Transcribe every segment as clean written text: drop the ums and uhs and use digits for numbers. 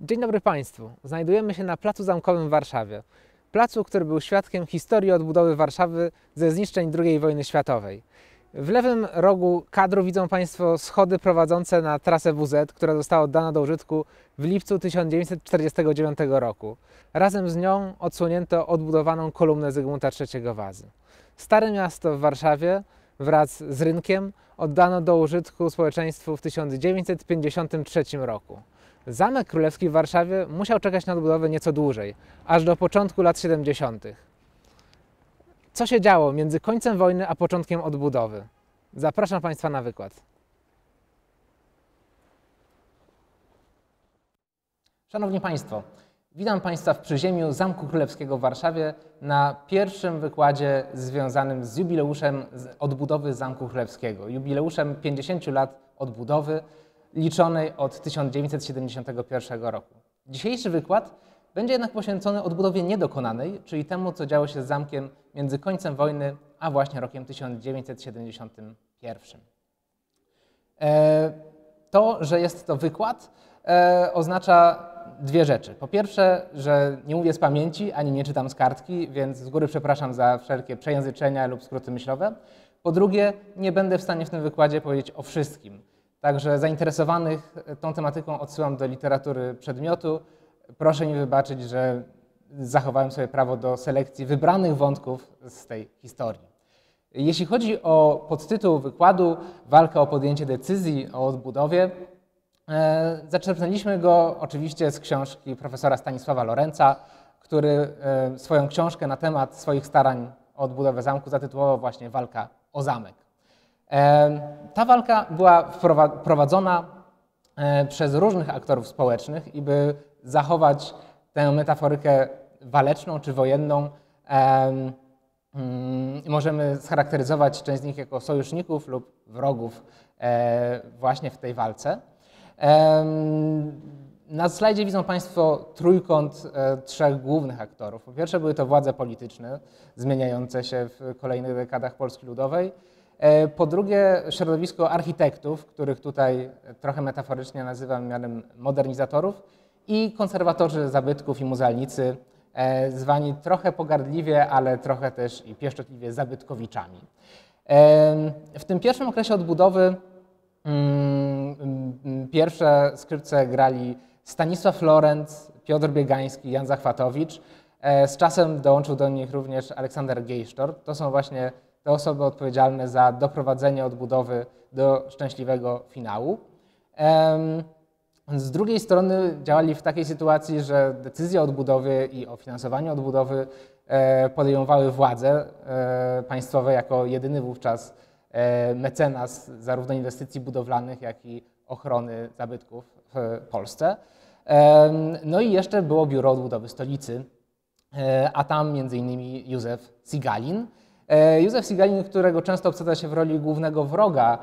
Dzień dobry Państwu. Znajdujemy się na Placu Zamkowym w Warszawie. Placu, który był świadkiem historii odbudowy Warszawy ze zniszczeń II wojny światowej. W lewym rogu kadru widzą Państwo schody prowadzące na trasę WZ, która została oddana do użytku w lipcu 1949 roku. Razem z nią odsłonięto odbudowaną kolumnę Zygmunta III Wazy. Stare Miasto w Warszawie wraz z rynkiem oddano do użytku społeczeństwu w 1953 roku. Zamek Królewski w Warszawie musiał czekać na odbudowę nieco dłużej, aż do początku lat 70. Co się działo między końcem wojny a początkiem odbudowy? Zapraszam Państwa na wykład. Szanowni Państwo, witam Państwa w przyziemiu Zamku Królewskiego w Warszawie na pierwszym wykładzie związanym z jubileuszem odbudowy Zamku Królewskiego. Jubileuszem 50 lat odbudowy liczonej od 1971 roku. Dzisiejszy wykład będzie jednak poświęcony odbudowie niedokonanej, czyli temu, co działo się z zamkiem między końcem wojny a właśnie rokiem 1971. To, że jest to wykład, oznacza dwie rzeczy. Po pierwsze, że nie mówię z pamięci, ani nie czytam z kartki, więc z góry przepraszam za wszelkie przejęzyczenia lub skróty myślowe. Po drugie, nie będę w stanie w tym wykładzie powiedzieć o wszystkim. Także zainteresowanych tą tematyką odsyłam do literatury przedmiotu. Proszę mi wybaczyć, że zachowałem sobie prawo do selekcji wybranych wątków z tej historii. Jeśli chodzi o podtytuł wykładu Walka o podjęcie decyzji o odbudowie, zaczerpnęliśmy go oczywiście z książki profesora Stanisława Lorenca, który swoją książkę na temat swoich starań o odbudowę zamku zatytułował właśnie Walka o zamek. Ta walka była prowadzona przez różnych aktorów społecznych i by zachować tę metaforykę waleczną czy wojenną, możemy scharakteryzować część z nich jako sojuszników lub wrogów właśnie w tej walce. Na slajdzie widzą Państwo trójkąt trzech głównych aktorów. Po pierwsze były to władze polityczne zmieniające się w kolejnych dekadach Polski Ludowej. Po drugie środowisko architektów, których tutaj trochę metaforycznie nazywam mianem modernizatorów, i konserwatorzy zabytków i muzealnicy, zwani trochę pogardliwie, ale trochę też i pieszczotliwie zabytkowiczami. W tym pierwszym okresie odbudowy pierwsze skrzypce grali Stanisław Lorenc, Piotr Biegański, Jan Zachwatowicz. Z czasem dołączył do nich również Aleksander Geisztor. To są właśnie te osoby odpowiedzialne za doprowadzenie odbudowy do szczęśliwego finału. Z drugiej strony działali w takiej sytuacji, że decyzje o odbudowie i o finansowaniu odbudowy podejmowały władze państwowe jako jedyny wówczas mecenas zarówno inwestycji budowlanych, jak i ochrony zabytków w Polsce. No i jeszcze było Biuro Odbudowy Stolicy, a tam m.in. Józef Sigalin. Józef Sigalin, którego często obsadza się w roli głównego wroga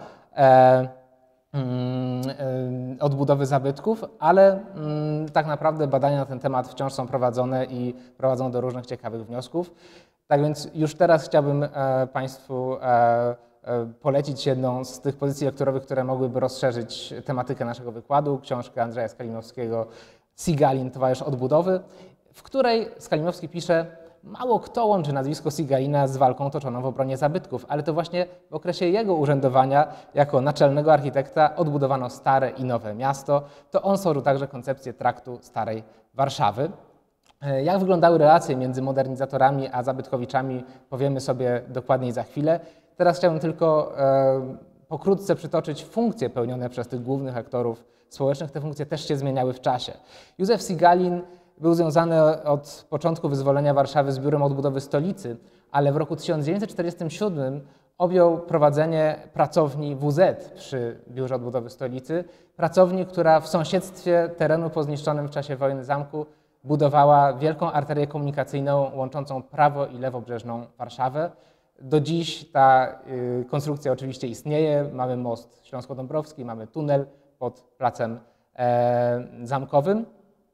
odbudowy zabytków, ale tak naprawdę badania na ten temat wciąż są prowadzone i prowadzą do różnych ciekawych wniosków. Tak więc już teraz chciałbym Państwu polecić jedną z tych pozycji lekturowych, które mogłyby rozszerzyć tematykę naszego wykładu, książkę Andrzeja Skalinowskiego Sigalin, towarzysz odbudowy, w której Skalinowski pisze: mało kto łączy nazwisko Sigalina z walką toczoną w obronie zabytków, ale to właśnie w okresie jego urzędowania jako naczelnego architekta odbudowano stare i nowe miasto. To on stworzył także koncepcję traktu Starej Warszawy. Jak wyglądały relacje między modernizatorami a zabytkowiczami, powiemy sobie dokładniej za chwilę. Teraz chciałbym tylko pokrótce przytoczyć funkcje pełnione przez tych głównych aktorów społecznych. Te funkcje też się zmieniały w czasie. Józef Sigalin był związany od początku wyzwolenia Warszawy z Biurem Odbudowy Stolicy, ale w roku 1947 objął prowadzenie pracowni WZ przy Biurze Odbudowy Stolicy. Pracowni, która w sąsiedztwie terenu po zniszczonym w czasie wojny zamku budowała wielką arterię komunikacyjną łączącą prawo- i lewobrzeżną Warszawę. Do dziś ta konstrukcja oczywiście istnieje. Mamy most Śląsko-Dąbrowski, mamy tunel pod Placem Zamkowym.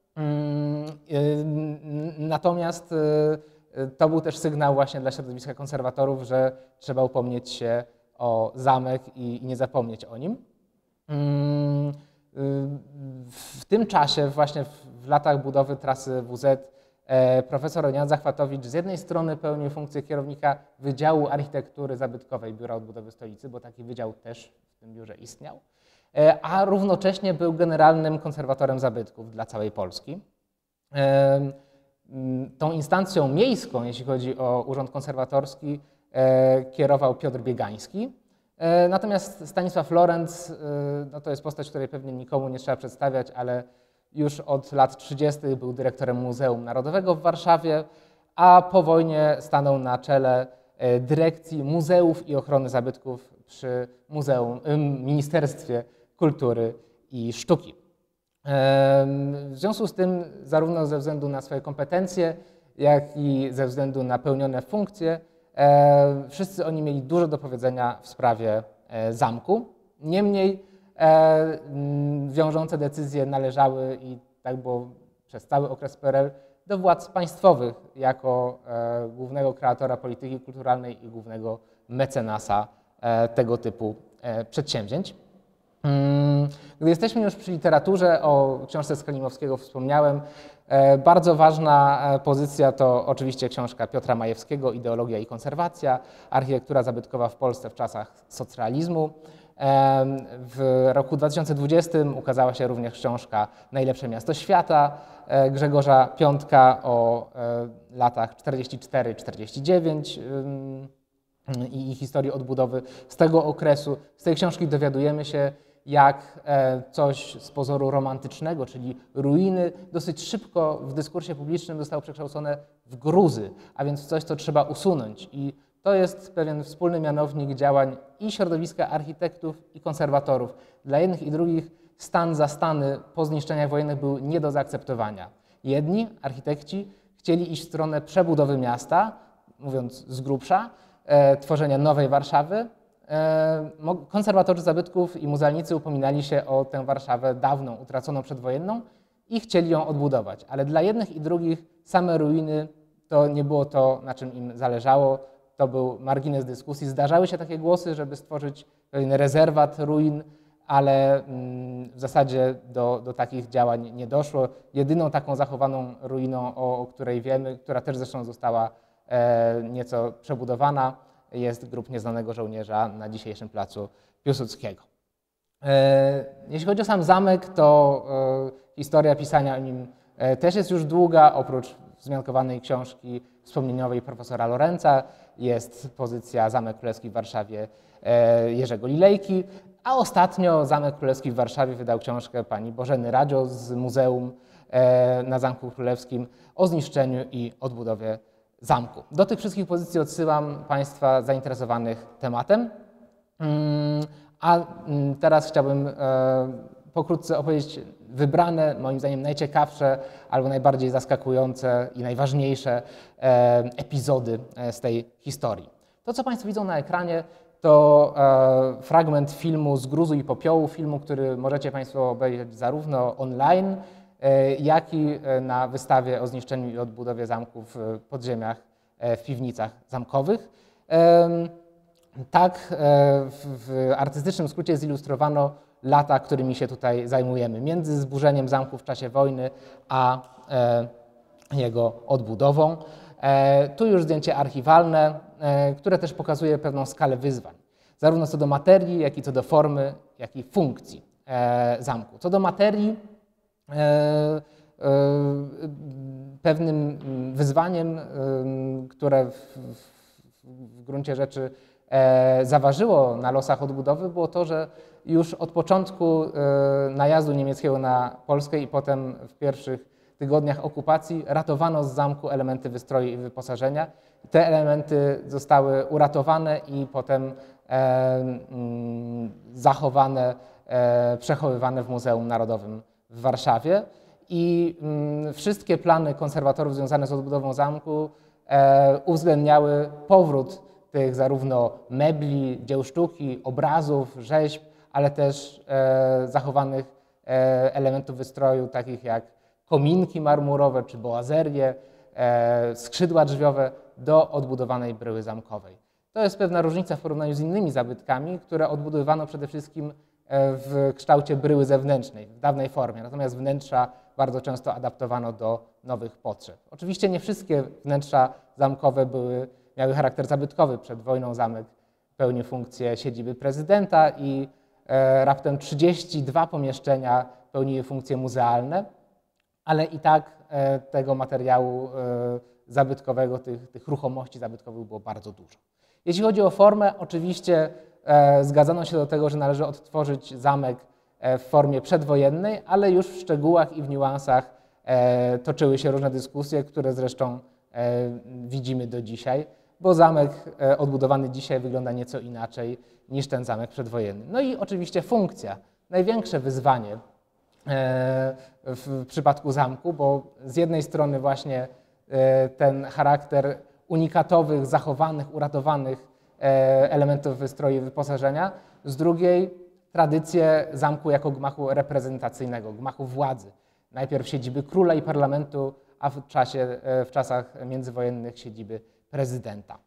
Natomiast to był też sygnał właśnie dla środowiska konserwatorów, że trzeba upomnieć się o zamek i nie zapomnieć o nim. W tym czasie, właśnie w latach budowy trasy WZ, profesor Jan Zachwatowicz z jednej strony pełnił funkcję kierownika Wydziału Architektury Zabytkowej Biura Odbudowy Stolicy, bo taki wydział też w tym biurze istniał, a równocześnie był generalnym konserwatorem zabytków dla całej Polski. Tą instancją miejską, jeśli chodzi o urząd konserwatorski, kierował Piotr Biegański. Natomiast Stanisław Lorenz, no to jest postać, której pewnie nikomu nie trzeba przedstawiać, ale już od lat 30. był dyrektorem Muzeum Narodowego w Warszawie, a po wojnie stanął na czele dyrekcji muzeów i ochrony zabytków przy Ministerstwie Kultury i Sztuki. W związku z tym, zarówno ze względu na swoje kompetencje, jak i ze względu na pełnione funkcje, wszyscy oni mieli dużo do powiedzenia w sprawie zamku. Niemniej wiążące decyzje należały, i tak było przez cały okres PRL, do władz państwowych jako głównego kreatora polityki kulturalnej i głównego mecenasa tego typu przedsięwzięć. Gdy jesteśmy już przy literaturze, o książce Skalimowskiego wspomniałem. Bardzo ważna pozycja to oczywiście książka Piotra Majewskiego Ideologia i konserwacja, architektura zabytkowa w Polsce w czasach socrealizmu. W roku 2020 ukazała się również książka Najlepsze miasto świata Grzegorza Piątka o latach 44-49 i historii odbudowy z tego okresu. Z tej książki dowiadujemy się, jak coś z pozoru romantycznego, czyli ruiny, dosyć szybko w dyskursie publicznym zostało przekształcone w gruzy, a więc w coś, co trzeba usunąć. I to jest pewien wspólny mianownik działań i środowiska architektów i konserwatorów. Dla jednych i drugich stan zastany po zniszczeniach wojennych był nie do zaakceptowania. Jedni, architekci, chcieli iść w stronę przebudowy miasta, mówiąc z grubsza, tworzenia nowej Warszawy. Konserwatorzy zabytków i muzealnicy upominali się o tę Warszawę dawną, utraconą przedwojenną i chcieli ją odbudować. Ale dla jednych i drugich same ruiny to nie było to, na czym im zależało. To był margines dyskusji. Zdarzały się takie głosy, żeby stworzyć pewien rezerwat ruin, ale w zasadzie do takich działań nie doszło. Jedyną taką zachowaną ruiną, o której wiemy, która też zresztą została nieco przebudowana, jest Grób Nieznanego Żołnierza na dzisiejszym placu Piłsudskiego. Jeśli chodzi o sam zamek, to historia pisania o nim też jest już długa. Oprócz wzmiankowanej książki wspomnieniowej profesora Lorenza jest pozycja Zamek Królewski w Warszawie Jerzego Lilejki, a ostatnio Zamek Królewski w Warszawie wydał książkę pani Bożeny Radzio z Muzeum na Zamku Królewskim o zniszczeniu i odbudowie zamku. Do tych wszystkich pozycji odsyłam Państwa zainteresowanych tematem. A teraz chciałbym pokrótce opowiedzieć wybrane, moim zdaniem najciekawsze albo najbardziej zaskakujące i najważniejsze epizody z tej historii. To, co Państwo widzą na ekranie, to fragment filmu Z gruzu i popiołu, filmu, który możecie Państwo obejrzeć zarówno online, jak i na wystawie o zniszczeniu i odbudowie zamków w podziemiach, w piwnicach zamkowych. Tak w artystycznym skrócie zilustrowano lata, którymi się tutaj zajmujemy, między zburzeniem zamku w czasie wojny a jego odbudową. Tu już zdjęcie archiwalne, które też pokazuje pewną skalę wyzwań, zarówno co do materii, jak i co do formy, jak i funkcji zamku. Co do materii, pewnym wyzwaniem, które w gruncie rzeczy zaważyło na losach odbudowy, było to, że już od początku najazdu niemieckiego na Polskę i potem w pierwszych tygodniach okupacji ratowano z zamku elementy wystroju i wyposażenia. Te elementy zostały uratowane i potem zachowane, przechowywane w Muzeum Narodowym w Warszawie. I wszystkie plany konserwatorów związane z odbudową zamku uwzględniały powrót tych zarówno mebli, dzieł sztuki, obrazów, rzeźb, ale też zachowanych elementów wystroju, takich jak kominki marmurowe czy boazerie, skrzydła drzwiowe do odbudowanej bryły zamkowej. To jest pewna różnica w porównaniu z innymi zabytkami, które odbudowywano przede wszystkim w kształcie bryły zewnętrznej, w dawnej formie, natomiast wnętrza bardzo często adaptowano do nowych potrzeb. Oczywiście nie wszystkie wnętrza zamkowe miały charakter zabytkowy. Przed wojną zamek pełnił funkcję siedziby prezydenta i raptem 32 pomieszczenia pełniły funkcje muzealne, ale i tak tego materiału zabytkowego, tych ruchomości zabytkowych było bardzo dużo. Jeśli chodzi o formę, oczywiście zgadzano się do tego, że należy odtworzyć zamek w formie przedwojennej, ale już w szczegółach i w niuansach toczyły się różne dyskusje, które zresztą widzimy do dzisiaj, bo zamek odbudowany dzisiaj wygląda nieco inaczej niż ten zamek przedwojenny. No i oczywiście funkcja. Największe wyzwanie w przypadku zamku, bo z jednej strony właśnie ten charakter unikatowych, zachowanych, uratowanych elementów wystroju i wyposażenia, z drugiej tradycję zamku jako gmachu reprezentacyjnego, gmachu władzy. Najpierw siedziby króla i parlamentu, a w czasach międzywojennych siedziby prezydenta.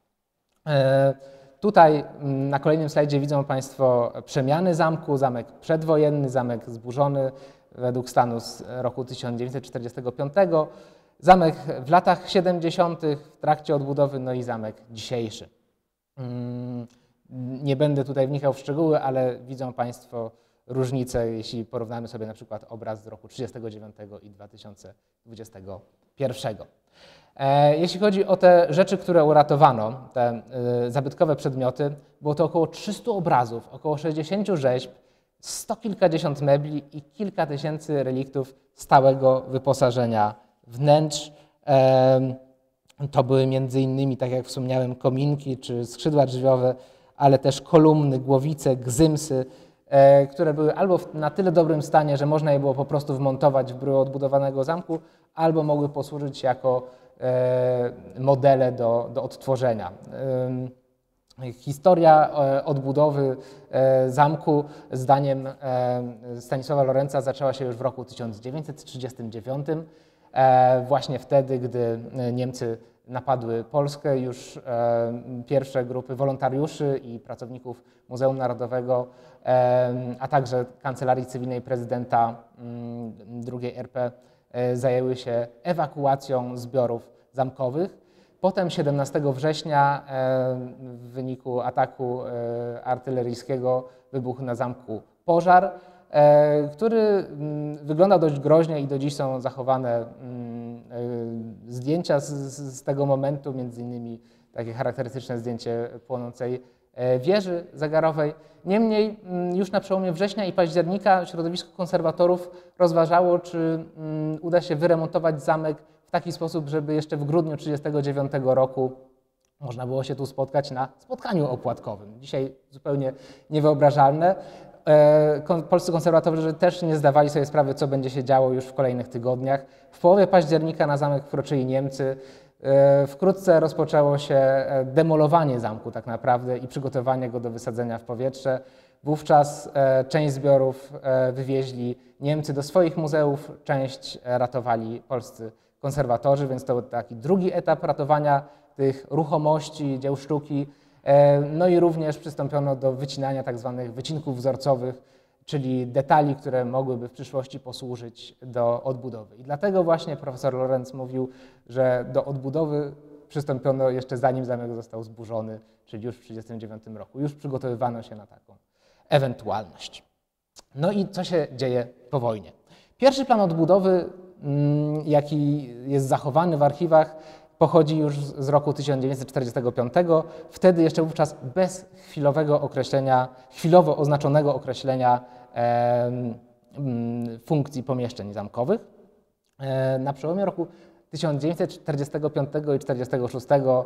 Tutaj na kolejnym slajdzie widzą Państwo przemiany zamku, zamek przedwojenny, zamek zburzony według stanu z roku 1945, zamek w latach 70. w trakcie odbudowy, no i zamek dzisiejszy. Nie będę tutaj wnikał w szczegóły, ale widzą Państwo różnice, jeśli porównamy sobie na przykład obraz z roku 1939 i 2021. Jeśli chodzi o te rzeczy, które uratowano, te zabytkowe przedmioty, było to około 300 obrazów, około 60 rzeźb, 100 kilkadziesiąt mebli i kilka tysięcy reliktów stałego wyposażenia wnętrz. To były między innymi, tak jak wspomniałem, kominki czy skrzydła drzwiowe, ale też kolumny, głowice, gzymsy, które były albo na tyle dobrym stanie, że można je było po prostu wmontować w bryłę odbudowanego zamku, albo mogły posłużyć jako modele do odtworzenia. Historia odbudowy zamku, zdaniem Stanisława Lorenza, zaczęła się już w roku 1939, właśnie wtedy, gdy Niemcy napadły Polskę. Już pierwsze grupy wolontariuszy i pracowników Muzeum Narodowego, a także Kancelarii Cywilnej Prezydenta II RP zajęły się ewakuacją zbiorów zamkowych. Potem 17 września w wyniku ataku artyleryjskiego wybuchł na zamku pożar, który wygląda dość groźnie i do dziś są zachowane zdjęcia z tego momentu, między innymi takie charakterystyczne zdjęcie płonącej wieży zegarowej. Niemniej już na przełomie września i października środowisko konserwatorów rozważało, czy uda się wyremontować zamek w taki sposób, żeby jeszcze w grudniu 1939 roku można było się tu spotkać na spotkaniu opłatkowym. Dzisiaj zupełnie niewyobrażalne. Polscy konserwatorzy też nie zdawali sobie sprawy, co będzie się działo już w kolejnych tygodniach. W połowie października na zamek wkroczyli Niemcy. Wkrótce rozpoczęło się demolowanie zamku tak naprawdę i przygotowanie go do wysadzenia w powietrze. Wówczas część zbiorów wywieźli Niemcy do swoich muzeów, część ratowali polscy konserwatorzy, więc to był taki drugi etap ratowania tych ruchomości, dzieł sztuki. No i również przystąpiono do wycinania tak zwanych wycinków wzorcowych, czyli detali, które mogłyby w przyszłości posłużyć do odbudowy. I dlatego właśnie profesor Lorenz mówił, że do odbudowy przystąpiono jeszcze zanim zamek został zburzony, czyli już w 1939 roku. Już przygotowywano się na taką ewentualność. No i co się dzieje po wojnie? Pierwszy plan odbudowy, jaki jest zachowany w archiwach, pochodzi już z roku 1945, wtedy jeszcze wówczas bez chwilowego określenia, chwilowo oznaczonego określenia funkcji pomieszczeń zamkowych. Na przełomie roku 1945 i 1946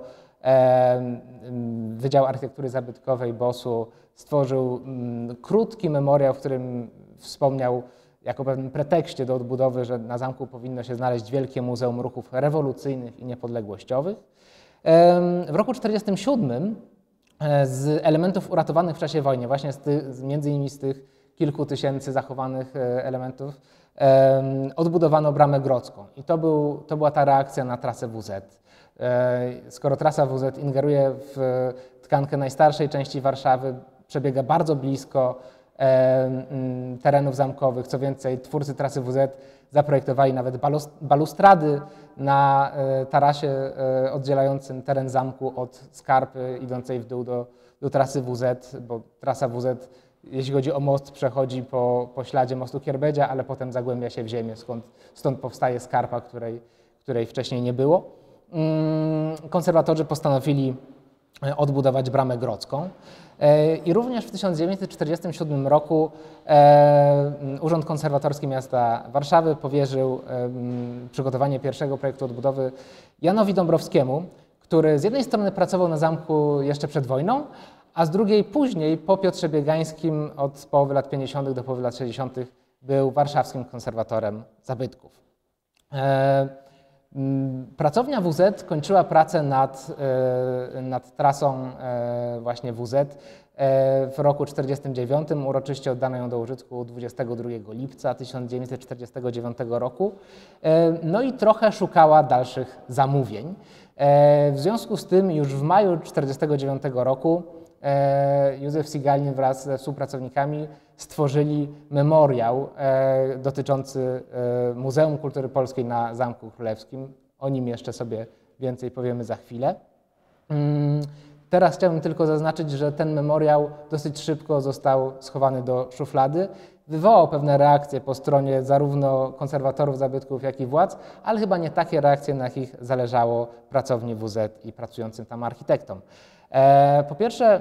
Wydział Architektury Zabytkowej BOS-u stworzył krótki memoriał, w którym wspomniał jako pewnym pretekście do odbudowy, że na zamku powinno się znaleźć wielkie muzeum ruchów rewolucyjnych i niepodległościowych. W roku 1947 z elementów uratowanych w czasie wojny, właśnie między innymi z tych kilku tysięcy zachowanych elementów, odbudowano Bramę Grodzką. I to była ta reakcja na trasę WZ. Skoro trasa WZ ingeruje w tkankę najstarszej części Warszawy, przebiega bardzo blisko terenów zamkowych. Co więcej, twórcy trasy WZ zaprojektowali nawet balustrady na tarasie oddzielającym teren zamku od skarpy idącej w dół do trasy WZ, bo trasa WZ, jeśli chodzi o most, przechodzi po śladzie mostu Kierbedzia, ale potem zagłębia się w ziemię, stąd powstaje skarpa, której wcześniej nie było. Konserwatorzy postanowili odbudować Bramę Grodzką. I również w 1947 roku Urząd Konserwatorski Miasta Warszawy powierzył przygotowanie pierwszego projektu odbudowy Janowi Dąbrowskiemu, który z jednej strony pracował na zamku jeszcze przed wojną, a z drugiej później, po Piotrze Biegańskim, od połowy lat 50. do połowy lat 60. był warszawskim konserwatorem zabytków. Pracownia WZ kończyła pracę nad trasą właśnie WZ w roku 1949. Uroczyście oddano ją do użytku 22 lipca 1949 roku. No i trochę szukała dalszych zamówień. W związku z tym już w maju 1949 roku Józef Sigalin wraz ze współpracownikami stworzyli memoriał dotyczący Muzeum Kultury Polskiej na Zamku Królewskim. O nim jeszcze sobie więcej powiemy za chwilę. Teraz chciałbym tylko zaznaczyć, że ten memoriał dosyć szybko został schowany do szuflady. Wywołał pewne reakcje po stronie zarówno konserwatorów zabytków, jak i władz, ale chyba nie takie reakcje, na jakich zależało pracowni WZ i pracującym tam architektom. Po pierwsze,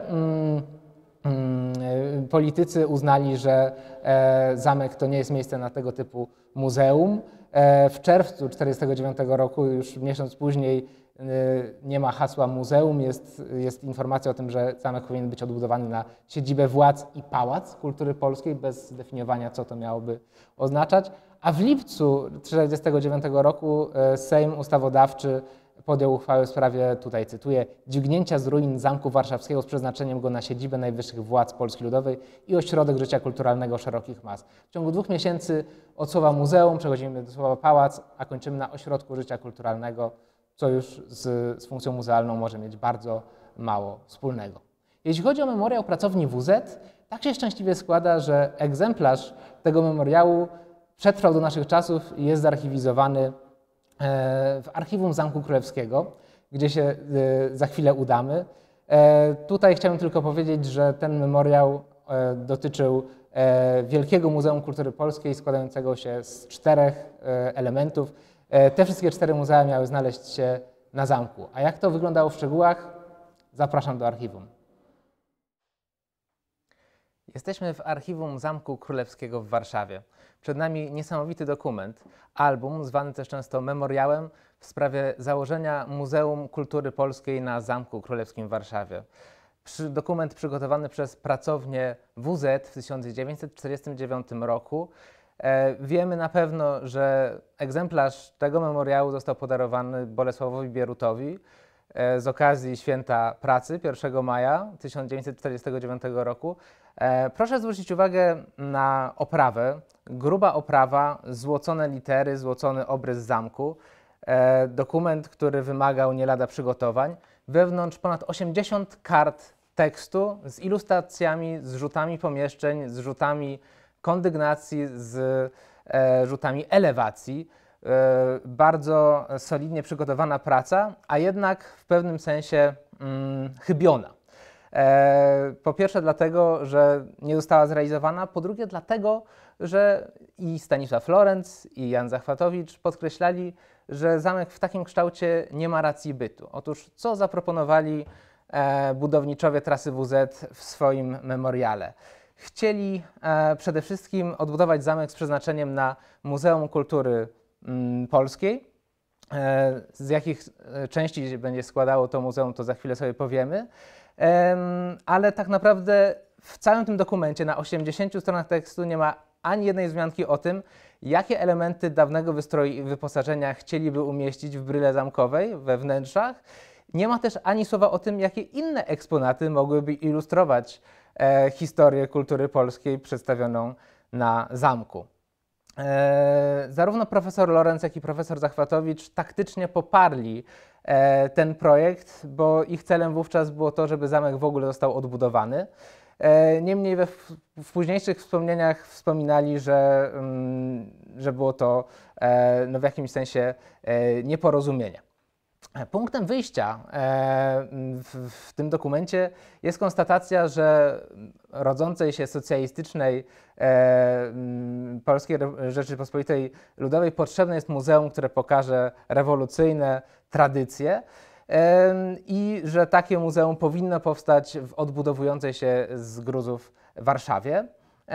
politycy uznali, że zamek to nie jest miejsce na tego typu muzeum. W czerwcu 1949 roku, już miesiąc później, nie ma hasła muzeum, jest informacja o tym, że zamek powinien być odbudowany na siedzibę władz i pałac kultury polskiej, bez zdefiniowania, co to miałoby oznaczać. A w lipcu 1949 roku Sejm Ustawodawczy podjął uchwałę w sprawie, tutaj cytuję, dźwignięcia z ruin Zamku Warszawskiego z przeznaczeniem go na siedzibę najwyższych władz Polski Ludowej i ośrodek życia kulturalnego szerokich mas. W ciągu 2 miesięcy od słowa muzeum przechodzimy do słowa pałac, a kończymy na ośrodku życia kulturalnego, co już z funkcją muzealną może mieć bardzo mało wspólnego. Jeśli chodzi o memoriał pracowni WZ, tak się szczęśliwie składa, że egzemplarz tego memoriału przetrwał do naszych czasów i jest zarchiwizowany w archiwum Zamku Królewskiego, gdzie się za chwilę udamy. Tutaj chciałem tylko powiedzieć, że ten memoriał dotyczył Wielkiego Muzeum Kultury Polskiej składającego się z 4 elementów. Te wszystkie 4 muzea miały znaleźć się na zamku. A jak to wyglądało w szczegółach? Zapraszam do archiwum. Jesteśmy w archiwum Zamku Królewskiego w Warszawie. Przed nami niesamowity dokument, album zwany też często memoriałem w sprawie założenia Muzeum Kultury Polskiej na Zamku Królewskim w Warszawie. Dokument przygotowany przez pracownię WZ w 1949 roku. Wiemy na pewno, że egzemplarz tego memoriału został podarowany Bolesławowi Bierutowi z okazji Święta Pracy 1 maja 1949 roku. Proszę zwrócić uwagę na oprawę. Gruba oprawa, złocone litery, złocony obrys zamku. Dokument, który wymagał nie lada przygotowań. Wewnątrz ponad 80 kart tekstu z ilustracjami, z rzutami pomieszczeń, z rzutami kondygnacji, z rzutami elewacji. Bardzo solidnie przygotowana praca, a jednak w pewnym sensie chybiona. Po pierwsze dlatego, że nie została zrealizowana, po drugie dlatego, że i Stanisław Lorenz, i Jan Zachwatowicz podkreślali, że zamek w takim kształcie nie ma racji bytu. Otóż co zaproponowali budowniczowie trasy WZ w swoim memoriale? Chcieli przede wszystkim odbudować zamek z przeznaczeniem na Muzeum Kultury Polskiej. Z jakich części będzie składało to muzeum, to za chwilę sobie powiemy. Ale tak naprawdę w całym tym dokumencie na 80 stronach tekstu nie ma ani jednej wzmianki o tym, jakie elementy dawnego wystroju i wyposażenia chcieliby umieścić w bryle zamkowej we wnętrzach. Nie ma też ani słowa o tym, jakie inne eksponaty mogłyby ilustrować historię kultury polskiej przedstawioną na zamku. Zarówno profesor Lorenz, jak i profesor Zachwatowicz taktycznie poparli ten projekt, bo ich celem wówczas było to, żeby zamek w ogóle został odbudowany. Niemniej w późniejszych wspomnieniach wspominali, że było to no, w jakimś sensie nieporozumienie. Punktem wyjścia w tym dokumencie jest konstatacja, że rodzącej się socjalistycznej Polskiej Rzeczypospolitej Ludowej potrzebne jest muzeum, które pokaże rewolucyjne tradycje i że takie muzeum powinno powstać w odbudowującej się z gruzów Warszawie.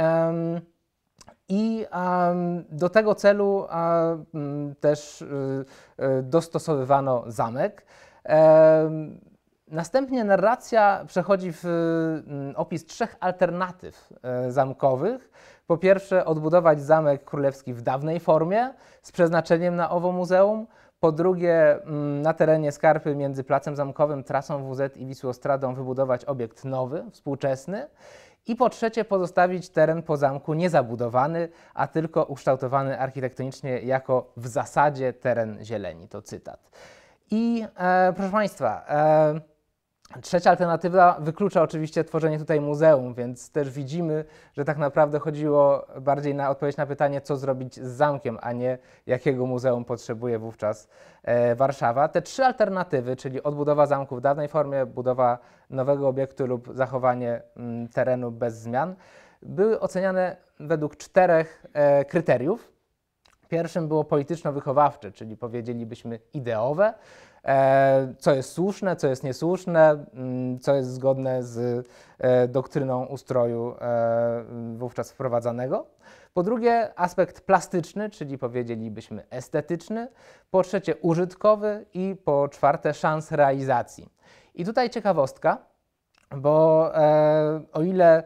I do tego celu też dostosowywano zamek. Następnie narracja przechodzi w opis 3 alternatyw zamkowych. Po pierwsze, odbudować Zamek Królewski w dawnej formie z przeznaczeniem na owo muzeum. Po drugie, na terenie Skarpy między Placem Zamkowym, trasą WZ i Wisłostradą wybudować obiekt nowy, współczesny. I po trzecie, pozostawić teren po zamku niezabudowany, a tylko ukształtowany architektonicznie jako w zasadzie teren zieleni. To cytat. I proszę Państwa, trzecia alternatywa wyklucza oczywiście tworzenie tutaj muzeum, więc też widzimy, że tak naprawdę chodziło bardziej na odpowiedź na pytanie, co zrobić z zamkiem, a nie jakiego muzeum potrzebuje wówczas Warszawa. Te 3 alternatywy, czyli odbudowa zamku w dawnej formie, budowa nowego obiektu lub zachowanie terenu bez zmian, były oceniane według 4 kryteriów. Pierwszym było polityczno-wychowawcze, czyli powiedzielibyśmy ideowe, co jest słuszne, co jest niesłuszne, co jest zgodne z doktryną ustroju wówczas wprowadzanego. Po drugie, aspekt plastyczny, czyli powiedzielibyśmy estetyczny. Po trzecie, użytkowy i po czwarte, szans realizacji. I tutaj ciekawostka, bo o ile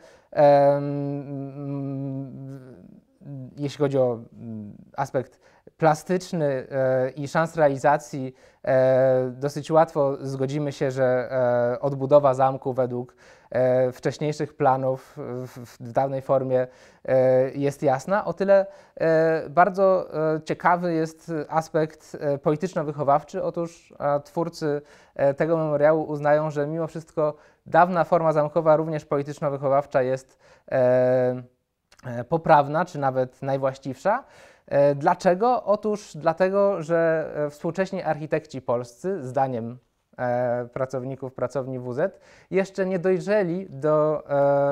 jeśli chodzi o aspekt plastyczny i szans realizacji, dosyć łatwo zgodzimy się, że odbudowa zamku według wcześniejszych planów w dawnej formie jest jasna. O tyle bardzo ciekawy jest aspekt polityczno-wychowawczy. Otóż twórcy tego memoriału uznają, że mimo wszystko dawna forma zamkowa, również polityczno-wychowawcza, jest poprawna, czy nawet najwłaściwsza. Dlaczego? Otóż dlatego, że współcześni architekci polscy, zdaniem pracowników pracowni WZ, jeszcze nie dojrzeli do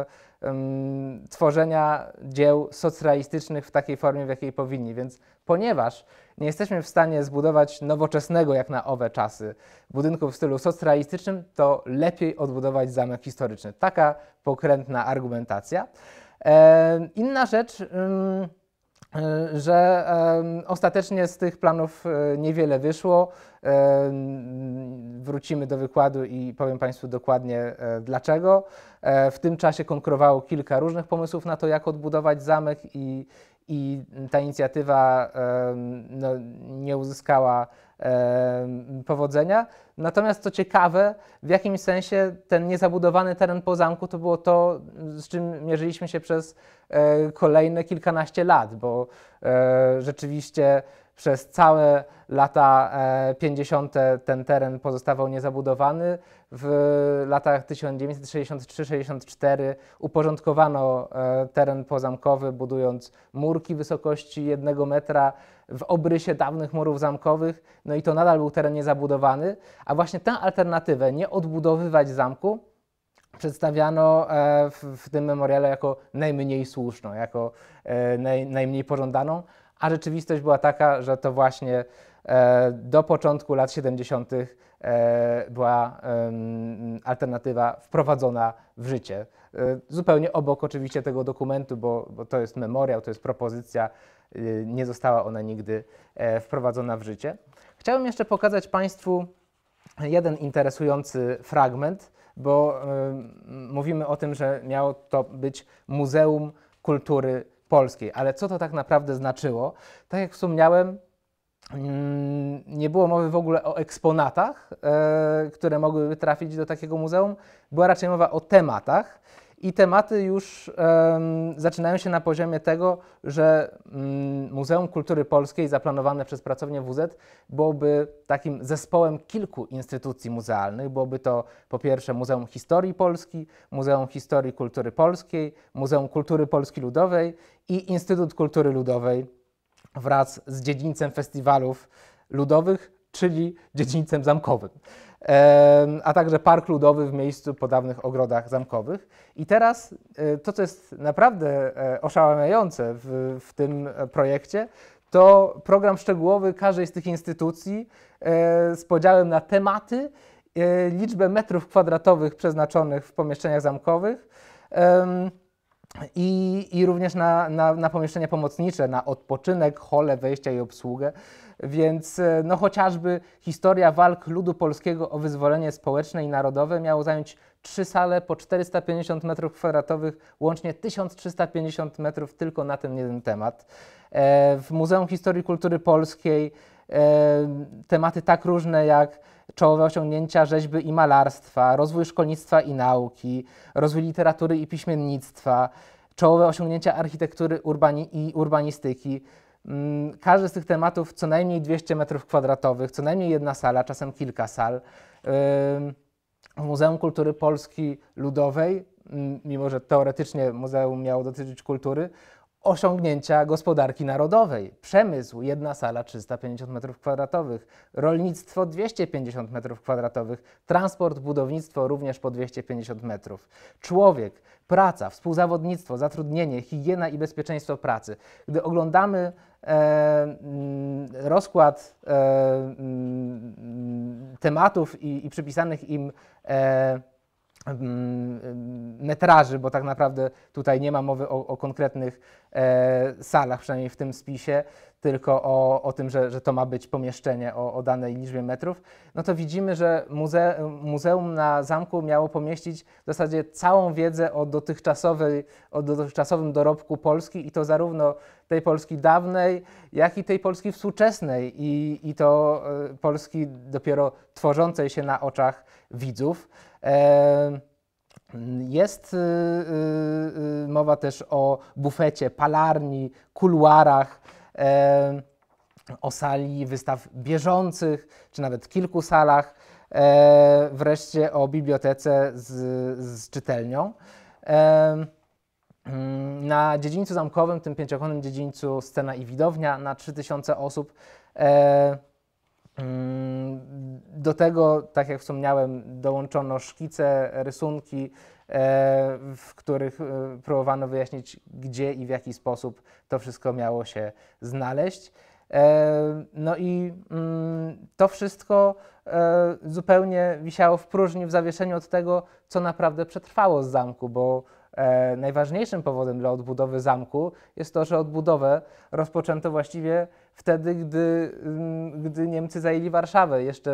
tworzenia dzieł socrealistycznych w takiej formie, w jakiej powinni. Więc ponieważ nie jesteśmy w stanie zbudować nowoczesnego, jak na owe czasy, budynku w stylu socrealistycznym, to lepiej odbudować zamek historyczny. Taka pokrętna argumentacja. Inna rzecz, że ostatecznie z tych planów niewiele wyszło. Wrócimy do wykładu i powiem Państwu dokładnie dlaczego. W tym czasie konkurowało kilka różnych pomysłów na to, jak odbudować zamek i ta inicjatywa no, nie uzyskała powodzenia. Natomiast co ciekawe, w jakimś sensie ten niezabudowany teren po zamku to było to, z czym mierzyliśmy się przez kolejne kilkanaście lat, bo rzeczywiście przez całe lata 50. ten teren pozostawał niezabudowany. W latach 1963-64 uporządkowano teren pozamkowy, budując murki wysokości 1 metra w obrysie dawnych murów zamkowych. No i to nadal był teren niezabudowany, a właśnie tę alternatywę, nie odbudowywać zamku, przedstawiano w tym memoriale jako najmniej słuszną, jako najmniej pożądaną, a rzeczywistość była taka, że to właśnie do początku lat 70. była alternatywa wprowadzona w życie. Zupełnie obok oczywiście tego dokumentu, bo to jest memoriał, to jest propozycja, nie została ona nigdy wprowadzona w życie. Chciałbym jeszcze pokazać Państwu jeden interesujący fragment, bo mówimy o tym, że miało to być Muzeum Kultury Polskiej, ale co to tak naprawdę znaczyło? Tak jak wspomniałem, nie było mowy w ogóle o eksponatach, które mogłyby trafić do takiego muzeum, była raczej mowa o tematach i tematy już zaczynają się na poziomie tego, że Muzeum Kultury Polskiej zaplanowane przez pracownię WZ byłoby takim zespołem kilku instytucji muzealnych. Byłoby to po pierwsze Muzeum Historii Polski, Muzeum Historii Kultury Polskiej, Muzeum Kultury Polski Ludowej i Instytut Kultury Ludowej wraz z dziedzińcem festiwalów ludowych, czyli dziedzińcem zamkowym, a także park ludowy w miejscu po dawnych ogrodach zamkowych. I teraz to, co jest naprawdę oszałamiające w tym projekcie, to program szczegółowy każdej z tych instytucji z podziałem na tematy, liczbę metrów kwadratowych przeznaczonych w pomieszczeniach zamkowych, i również na pomieszczenia pomocnicze, na odpoczynek, hole, wejścia i obsługę. Więc no, chociażby historia walk ludu polskiego o wyzwolenie społeczne i narodowe miało zająć 3 sale po 450 m2, łącznie 1350 metrów tylko na ten jeden temat. W Muzeum Historii Kultury Polskiej tematy tak różne jak czołowe osiągnięcia rzeźby i malarstwa, rozwój szkolnictwa i nauki, rozwój literatury i piśmiennictwa, czołowe osiągnięcia architektury i urbanistyki. Każdy z tych tematów co najmniej 200 m2, co najmniej jedna sala, czasem kilka sal. W Muzeum Kultury Polski Ludowej, mimo że teoretycznie muzeum miało dotyczyć kultury, osiągnięcia gospodarki narodowej, przemysł, jedna sala 350 m2, rolnictwo 250 m2, transport, budownictwo również po 250 metrów, człowiek, praca, współzawodnictwo, zatrudnienie, higiena i bezpieczeństwo pracy. Gdy oglądamy rozkład tematów i przypisanych im metraży, bo tak naprawdę tutaj nie ma mowy o konkretnych salach, przynajmniej w tym spisie, tylko o tym, że to ma być pomieszczenie o danej liczbie metrów, no to widzimy, że muzeum na zamku miało pomieścić w zasadzie całą wiedzę o dotychczasowym dorobku Polski i to zarówno tej Polski dawnej, jak i tej Polski współczesnej i to Polski dopiero tworzącej się na oczach widzów. Jest mowa też o bufecie, palarni, kuluarach, o sali wystaw bieżących, czy nawet kilku salach, wreszcie o bibliotece z czytelnią. Na dziedzińcu zamkowym, tym pięciokątnym dziedzińcu Scena i Widownia na 3000 osób. Do tego, tak jak wspomniałem, dołączono szkice, rysunki, w których próbowano wyjaśnić, gdzie i w jaki sposób to wszystko miało się znaleźć. No i to wszystko zupełnie wisiało w próżni, w zawieszeniu od tego, co naprawdę przetrwało z zamku, bo najważniejszym powodem dla odbudowy zamku jest to, że odbudowę rozpoczęto właściwie wtedy, gdy Niemcy zajęli Warszawę. Jeszcze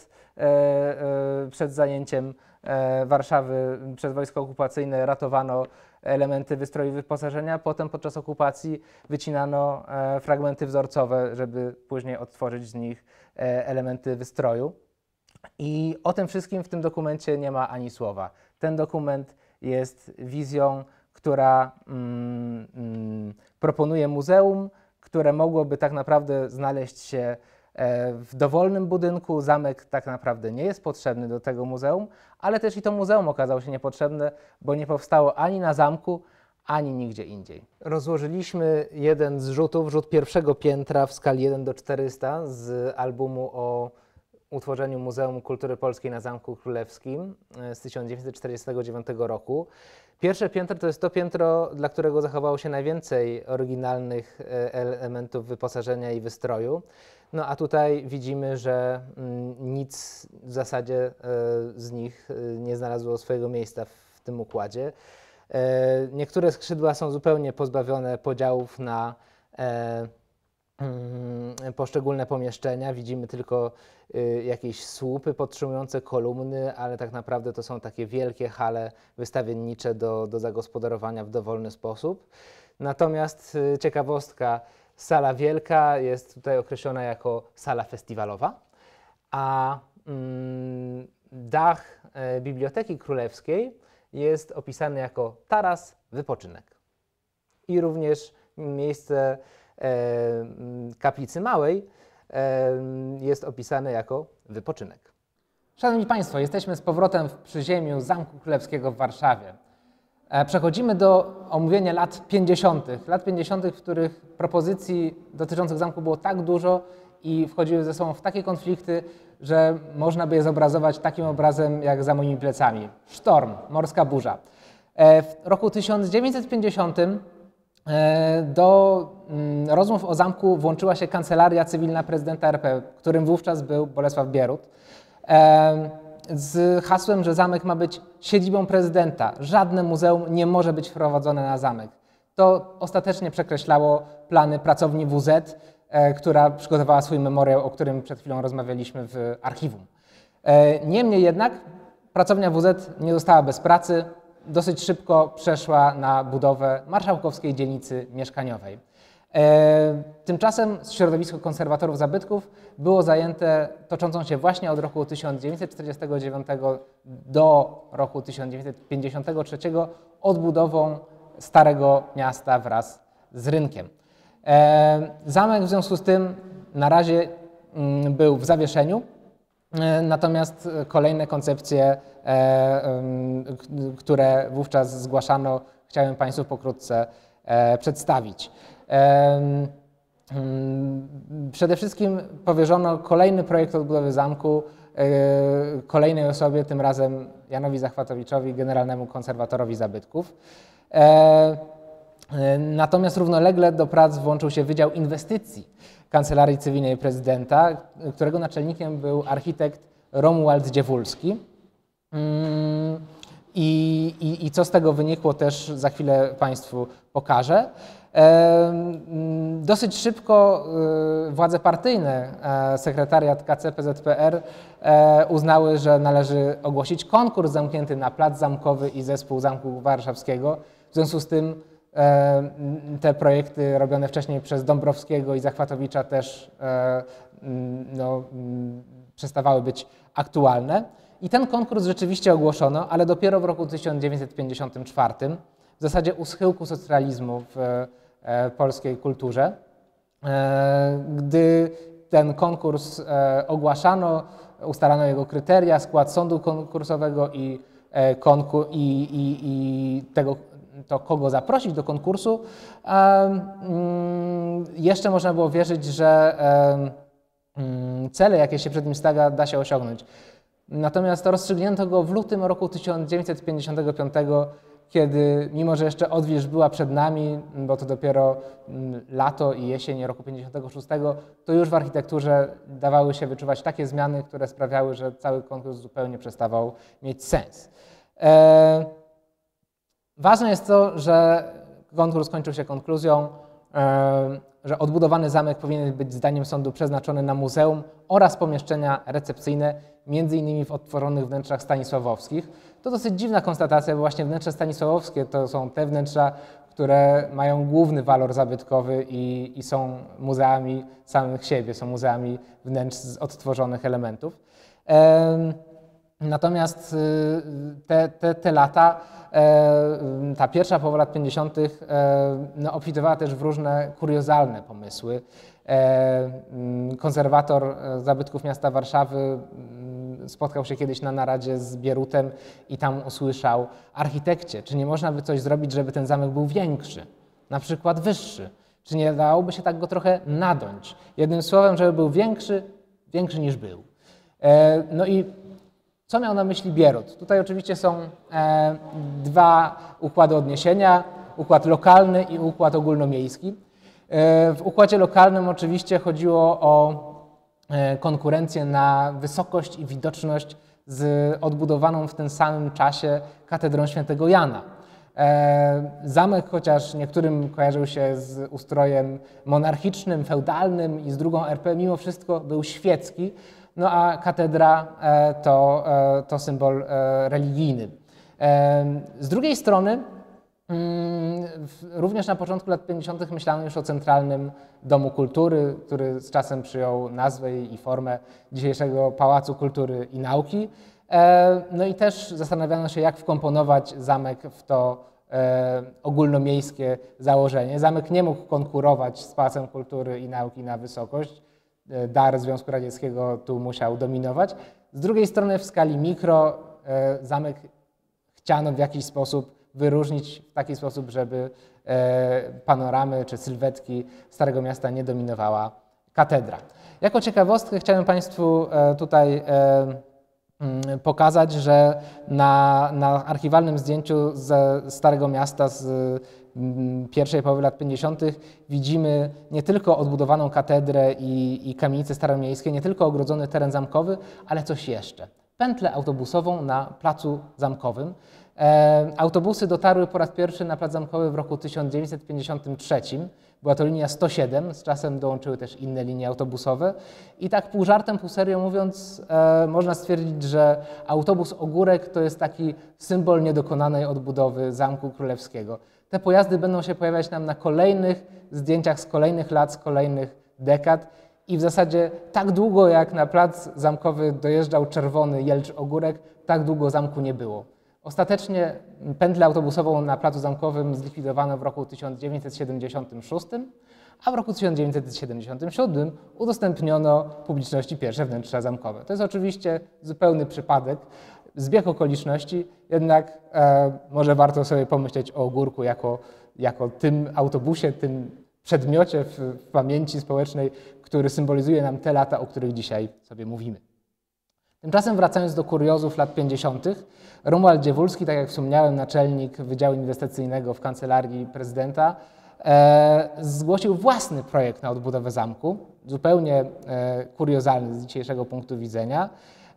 przed zajęciem Warszawy przez wojska okupacyjne ratowano elementy wystroju i wyposażenia, potem podczas okupacji wycinano fragmenty wzorcowe, żeby później odtworzyć z nich elementy wystroju. I o tym wszystkim w tym dokumencie nie ma ani słowa. Ten dokument jest wizją, która proponuje muzeum, które mogłoby tak naprawdę znaleźć się w dowolnym budynku. Zamek tak naprawdę nie jest potrzebny do tego muzeum, ale też i to muzeum okazało się niepotrzebne, bo nie powstało ani na zamku, ani nigdzie indziej. Rozłożyliśmy jeden z rzut pierwszego piętra w skali 1:400 z albumu o utworzeniu Muzeum Kultury Polskiej na Zamku Królewskim z 1949 roku. Pierwsze piętro to jest to piętro, dla którego zachowało się najwięcej oryginalnych elementów wyposażenia i wystroju. No a tutaj widzimy, że nic w zasadzie z nich nie znalazło swojego miejsca w tym układzie. Niektóre skrzydła są zupełnie pozbawione podziałów na poszczególne pomieszczenia. Widzimy tylko jakieś słupy podtrzymujące kolumny, ale tak naprawdę to są takie wielkie hale wystawiennicze do zagospodarowania w dowolny sposób. Natomiast ciekawostka, sala wielka jest tutaj określona jako sala festiwalowa, a dach Biblioteki Królewskiej jest opisany jako taras, wypoczynek. I również miejsce kaplicy małej jest opisane jako wypoczynek. Szanowni Państwo, jesteśmy z powrotem w przyziemiu Zamku Królewskiego w Warszawie. Przechodzimy do omówienia lat 50. Lat 50., w których propozycji dotyczących zamku było tak dużo i wchodziły ze sobą w takie konflikty, że można by je zobrazować takim obrazem jak za moimi plecami. Sztorm, morska burza. W roku 1950 do rozmów o zamku włączyła się Kancelaria Cywilna Prezydenta RP, którym wówczas był Bolesław Bierut, z hasłem, że zamek ma być siedzibą prezydenta. Żadne muzeum nie może być wprowadzone na zamek. To ostatecznie przekreślało plany pracowni WZ, która przygotowała swój memoriał, o którym przed chwilą rozmawialiśmy w archiwum. Niemniej jednak pracownia WZ nie została bez pracy. Dosyć szybko przeszła na budowę marszałkowskiej dzielnicy mieszkaniowej. Tymczasem środowisko konserwatorów zabytków było zajęte toczącą się właśnie od roku 1949 do roku 1953 odbudową Starego Miasta wraz z rynkiem. Zamek w związku z tym na razie był w zawieszeniu, natomiast kolejne koncepcje, które wówczas zgłaszano, chciałem Państwu pokrótce przedstawić. Przede wszystkim powierzono kolejny projekt odbudowy zamku kolejnej osobie, tym razem Janowi Zachwatowiczowi, generalnemu konserwatorowi zabytków. Natomiast równolegle do prac włączył się Wydział Inwestycji Kancelarii Cywilnej Prezydenta, którego naczelnikiem był architekt Romuald Dziewulski. I co z tego wynikło, też za chwilę Państwu pokażę. Dosyć szybko władze partyjne, sekretariat KCPZPR uznały, że należy ogłosić konkurs zamknięty na Plac Zamkowy i Zespół Zamku Warszawskiego. W związku z tym te projekty robione wcześniej przez Dąbrowskiego i Zachwatowicza też przestawały być aktualne. I ten konkurs rzeczywiście ogłoszono, ale dopiero w roku 1954, w zasadzie u schyłku socjalizmu w polskiej kulturze. Gdy ten konkurs ogłaszano, ustalano jego kryteria, skład sądu konkursowego i tego, kogo zaprosić do konkursu, jeszcze można było wierzyć, że cele, jakie się przed nim stawia, da się osiągnąć. Natomiast rozstrzygnięto go w lutym roku 1955, kiedy, mimo że jeszcze odwilż była przed nami, bo to dopiero lato i jesień roku 1956, to już w architekturze dawały się wyczuwać takie zmiany, które sprawiały, że cały konkurs zupełnie przestawał mieć sens. Ważne jest to, że konkurs kończył się konkluzją, że odbudowany zamek powinien być zdaniem sądu przeznaczony na muzeum oraz pomieszczenia recepcyjne, między innymi w odtworzonych wnętrzach stanisławowskich. To dosyć dziwna konstatacja, bo właśnie wnętrza stanisławowskie to są te wnętrza, które mają główny walor zabytkowy i są muzeami samych siebie, są muzeami wnętrz z odtworzonych elementów. Natomiast te lata, ta pierwsza połowa lat 50. Obfitowała też w różne kuriozalne pomysły. Konserwator zabytków miasta Warszawy spotkał się kiedyś na naradzie z Bierutem i tam usłyszał: architekcie, czy nie można by coś zrobić, żeby ten zamek był większy, na przykład wyższy? Czy nie dałoby się tak go trochę nadąć? Jednym słowem, żeby był większy niż był. No i co miał na myśli Bierut? Tutaj oczywiście są dwa układy odniesienia, układ lokalny i układ ogólnomiejski. W układzie lokalnym oczywiście chodziło o konkurencję na wysokość i widoczność z odbudowaną w tym samym czasie katedrą Świętego Jana. Zamek, chociaż niektórym kojarzył się z ustrojem monarchicznym, feudalnym i z drugą RP, mimo wszystko był świecki, no a katedra to symbol religijny. Z drugiej strony, również na początku lat 50. myślano już o Centralnym Domu Kultury, który z czasem przyjął nazwę i formę dzisiejszego Pałacu Kultury i Nauki. No i też zastanawiano się, jak wkomponować zamek w to ogólnomiejskie założenie. Zamek nie mógł konkurować z Pałacem Kultury i Nauki na wysokość. Dar Związku Radzieckiego tu musiał dominować. Z drugiej strony w skali mikro zamek chciano w jakiś sposób wyróżnić w taki sposób, żeby panoramy czy sylwetki Starego Miasta nie dominowała katedra. Jako ciekawostkę chciałem Państwu tutaj pokazać, że na archiwalnym zdjęciu ze Starego Miasta z pierwszej połowy lat 50. widzimy nie tylko odbudowaną katedrę i kamienice staromiejskie, nie tylko ogrodzony teren zamkowy, ale coś jeszcze. Pętlę autobusową na Placu Zamkowym. Autobusy dotarły po raz pierwszy na Plac Zamkowy w roku 1953. Była to linia 107, z czasem dołączyły też inne linie autobusowe. I tak pół żartem, pół serio mówiąc, można stwierdzić, że autobus Ogórek to jest taki symbol niedokonanej odbudowy Zamku Królewskiego. Te pojazdy będą się pojawiać nam na kolejnych zdjęciach z kolejnych lat, z kolejnych dekad. I w zasadzie tak długo jak na Plac Zamkowy dojeżdżał czerwony Jelcz-Ogórek, tak długo zamku nie było. Ostatecznie pętlę autobusową na Placu Zamkowym zlikwidowano w roku 1976, a w roku 1977 udostępniono publiczności pierwsze wnętrza zamkowe. To jest oczywiście zupełny przypadek, zbieg okoliczności, jednak może warto sobie pomyśleć o Ogórku jako tym autobusie, tym przedmiocie w pamięci społecznej, który symbolizuje nam te lata, o których dzisiaj sobie mówimy. Tymczasem wracając do kuriozów lat 50., Romuald Dziewulski, tak jak wspomniałem, naczelnik Wydziału Inwestycyjnego w Kancelarii Prezydenta, zgłosił własny projekt na odbudowę zamku, zupełnie kuriozalny z dzisiejszego punktu widzenia.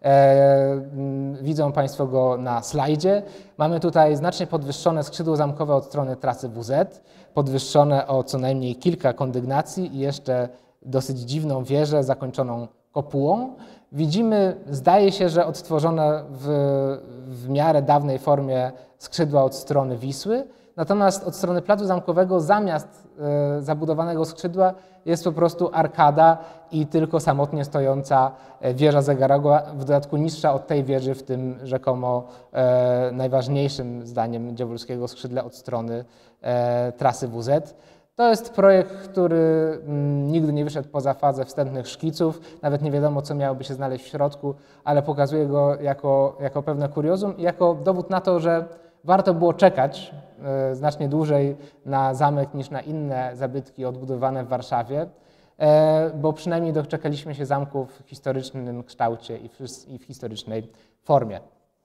Widzą Państwo go na slajdzie. Mamy tutaj znacznie podwyższone skrzydło zamkowe od strony trasy WZ, podwyższone o co najmniej kilka kondygnacji i jeszcze dosyć dziwną wieżę zakończoną kopułą. Widzimy, zdaje się, że odtworzone w miarę dawnej formie skrzydła od strony Wisły, natomiast od strony Placu Zamkowego zamiast zabudowanego skrzydła jest po prostu arkada i tylko samotnie stojąca wieża zegarowa, w dodatku niższa od tej wieży w tym rzekomo najważniejszym zdaniem Dziewulskiego skrzydle od strony trasy WZ. To jest projekt, który nigdy nie wyszedł poza fazę wstępnych szkiców, nawet nie wiadomo, co miałoby się znaleźć w środku, ale pokazuję go jako pewne kuriozum i jako dowód na to, że warto było czekać znacznie dłużej na zamek niż na inne zabytki odbudowane w Warszawie, bo przynajmniej doczekaliśmy się zamku w historycznym kształcie i w historycznej formie.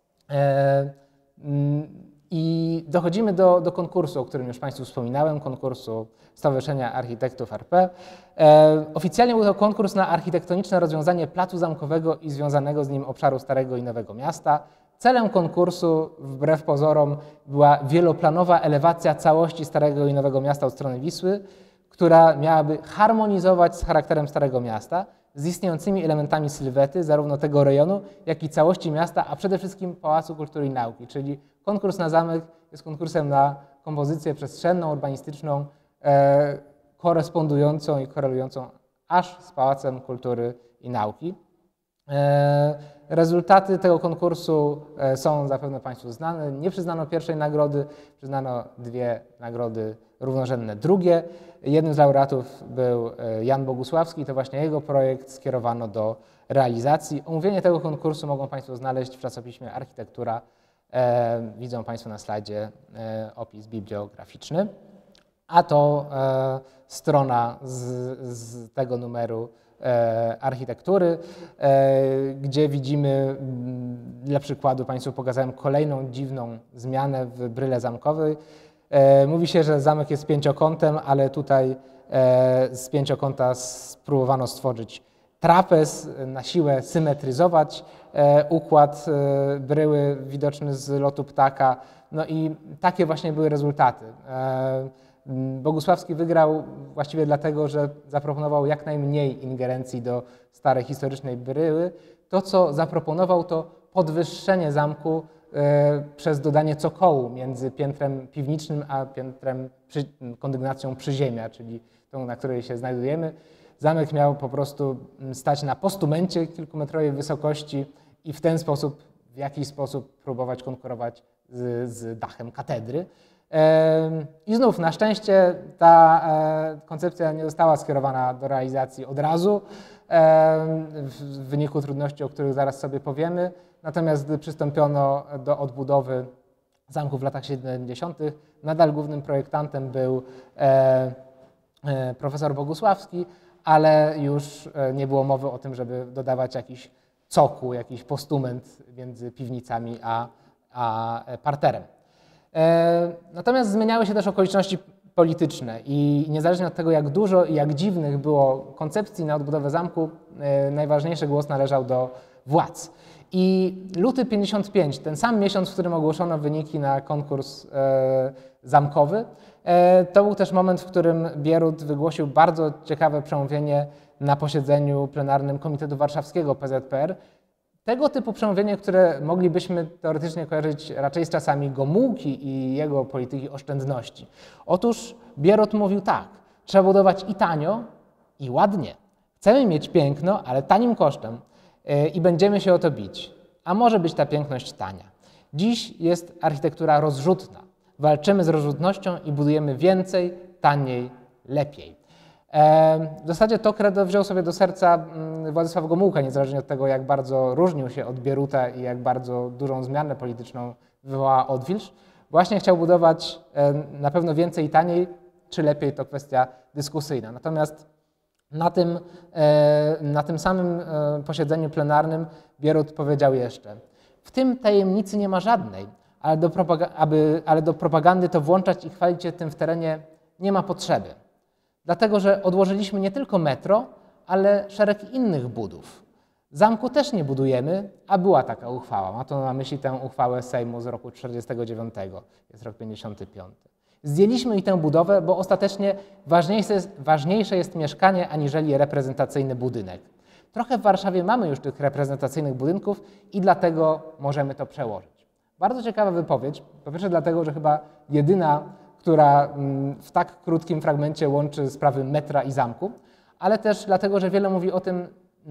I dochodzimy do konkursu, o którym już Państwu wspominałem, konkursu Stowarzyszenia Architektów RP. Oficjalnie był to konkurs na architektoniczne rozwiązanie Placu Zamkowego i związanego z nim obszaru Starego i Nowego Miasta. Celem konkursu, wbrew pozorom, była wieloplanowa elewacja całości Starego i Nowego Miasta od strony Wisły, która miałaby harmonizować z charakterem Starego Miasta, z istniejącymi elementami sylwety zarówno tego rejonu, jak i całości miasta, a przede wszystkim Pałacu Kultury i Nauki. Czyli konkurs na zamek jest konkursem na kompozycję przestrzenną, urbanistyczną, korespondującą i korelującą aż z Pałacem Kultury i Nauki. Rezultaty tego konkursu są zapewne Państwu znane. Nie przyznano pierwszej nagrody, przyznano dwie nagrody równorzędne drugie. Jednym z laureatów był Jan Bogusławski, to właśnie jego projekt skierowano do realizacji. Omówienie tego konkursu mogą Państwo znaleźć w czasopiśmie Architektura. Widzą Państwo na slajdzie opis bibliograficzny. A to strona z tego numeru Architektury, gdzie widzimy, dla przykładu Państwu pokazałem kolejną dziwną zmianę w bryle zamkowej. Mówi się, że zamek jest pięciokątem, ale tutaj z pięciokąta spróbowano stworzyć trapez, na siłę symetryzować układ bryły widoczny z lotu ptaka. No i takie właśnie były rezultaty. Bogusławski wygrał właściwie dlatego, że zaproponował jak najmniej ingerencji do starej historycznej bryły. To, co zaproponował, to podwyższenie zamku przez dodanie cokołu między piętrem piwniczym a piętrem kondygnacją przyziemia, czyli tą, na której się znajdujemy. Zamek miał po prostu stać na postumencie kilkumetrowej wysokości i w ten sposób w jakiś sposób próbować konkurować z dachem katedry. I znów na szczęście ta koncepcja nie została skierowana do realizacji od razu w wyniku trudności, o których zaraz sobie powiemy. Natomiast gdy przystąpiono do odbudowy zamku w latach 70., nadal głównym projektantem był profesor Bogusławski, ale już nie było mowy o tym, żeby dodawać jakiś cokół, jakiś postument między piwnicami a parterem. Natomiast zmieniały się też okoliczności polityczne i niezależnie od tego, jak dużo i jak dziwnych było koncepcji na odbudowę zamku, najważniejszy głos należał do władz. I luty 55, ten sam miesiąc, w którym ogłoszono wyniki na konkurs zamkowy, to był też moment, w którym Bierut wygłosił bardzo ciekawe przemówienie na posiedzeniu plenarnym Komitetu Warszawskiego PZPR. Tego typu przemówienie, które moglibyśmy teoretycznie kojarzyć raczej z czasami Gomułki i jego polityki oszczędności. Otóż Bierut mówił tak, trzeba budować i tanio, i ładnie. Chcemy mieć piękno, ale tanim kosztem i będziemy się o to bić. A może być ta piękność tania. Dziś jest architektura rozrzutna. Walczymy z rozrzutnością i budujemy więcej, taniej, lepiej. W zasadzie to credo wziął sobie do serca Władysław Gomułka, niezależnie od tego, jak bardzo różnił się od Bieruta i jak bardzo dużą zmianę polityczną wywołała odwilż. Właśnie chciał budować na pewno więcej i taniej, czy lepiej, to kwestia dyskusyjna. Natomiast na tym samym posiedzeniu plenarnym Bierut powiedział jeszcze: w tym tajemnicy nie ma żadnej, ale do propagandy to włączać i chwalić się tym w terenie nie ma potrzeby. Dlatego, że odłożyliśmy nie tylko metro, ale szereg innych budów. Zamku też nie budujemy, a była taka uchwała. Ma to na myśli tę uchwałę Sejmu z roku 1949, jest rok 55. Zdjęliśmy i tę budowę, bo ostatecznie ważniejsze jest mieszkanie aniżeli reprezentacyjny budynek. Trochę w Warszawie mamy już tych reprezentacyjnych budynków i dlatego możemy to przełożyć. Bardzo ciekawa wypowiedź, po pierwsze dlatego, że chyba jedyna, która w tak krótkim fragmencie łączy sprawy metra i zamku, ale też dlatego, że wiele mówi o tym,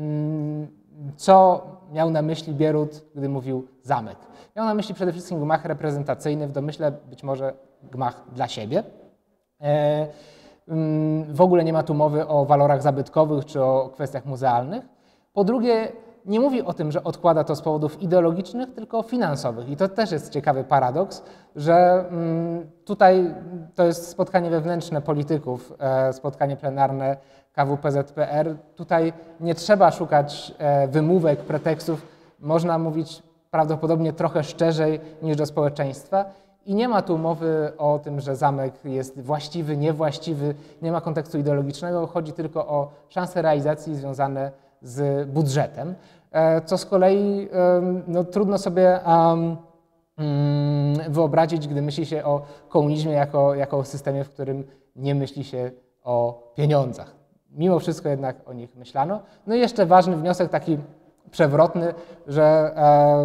co miał na myśli Bierut, gdy mówił zamek. Miał na myśli przede wszystkim gmach reprezentacyjny, w domyśle być może gmach dla siebie. W ogóle nie ma tu mowy o walorach zabytkowych czy o kwestiach muzealnych. Po drugie, nie mówi o tym, że odkłada to z powodów ideologicznych, tylko finansowych. I to też jest ciekawy paradoks, że tutaj to jest spotkanie wewnętrzne polityków, spotkanie plenarne KWPZPR. Tutaj nie trzeba szukać wymówek, pretekstów. Można mówić prawdopodobnie trochę szczerzej niż do społeczeństwa. I nie ma tu mowy o tym, że zamek jest właściwy, niewłaściwy, nie ma kontekstu ideologicznego. Chodzi tylko o szanse realizacji związane z budżetem, co z kolei no, trudno sobie wyobrazić, gdy myśli się o komunizmie jako o systemie, w którym nie myśli się o pieniądzach. Mimo wszystko jednak o nich myślano. No i jeszcze ważny wniosek, taki przewrotny, że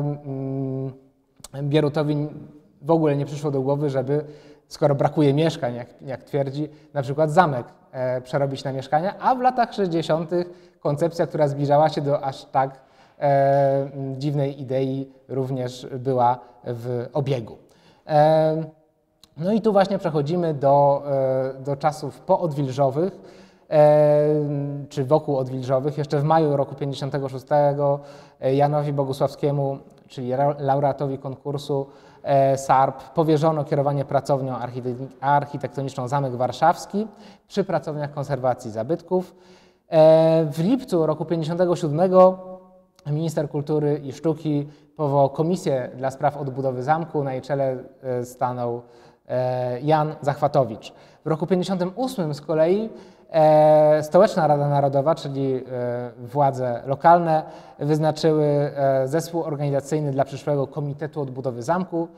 Bierutowi w ogóle nie przyszło do głowy, żeby, skoro brakuje mieszkań, jak twierdzi, na przykład zamek przerobić na mieszkania, a w latach 60. koncepcja, która zbliżała się do aż tak dziwnej idei, również była w obiegu. No i tu właśnie przechodzimy do czasów poodwilżowych, czy wokół odwilżowych. Jeszcze w maju roku 56 Janowi Bogusławskiemu, czyli laureatowi konkursu SARP, powierzono kierowanie pracownią architektoniczną Zamek Warszawski przy pracowniach konserwacji zabytków. W lipcu roku 57 minister kultury i sztuki powołał komisję dla spraw odbudowy zamku. Na jej czele stanął Jan Zachwatowicz. W roku 58 z kolei Stołeczna Rada Narodowa, czyli władze lokalne, wyznaczyły zespół organizacyjny dla przyszłego Komitetu Odbudowy Zamku,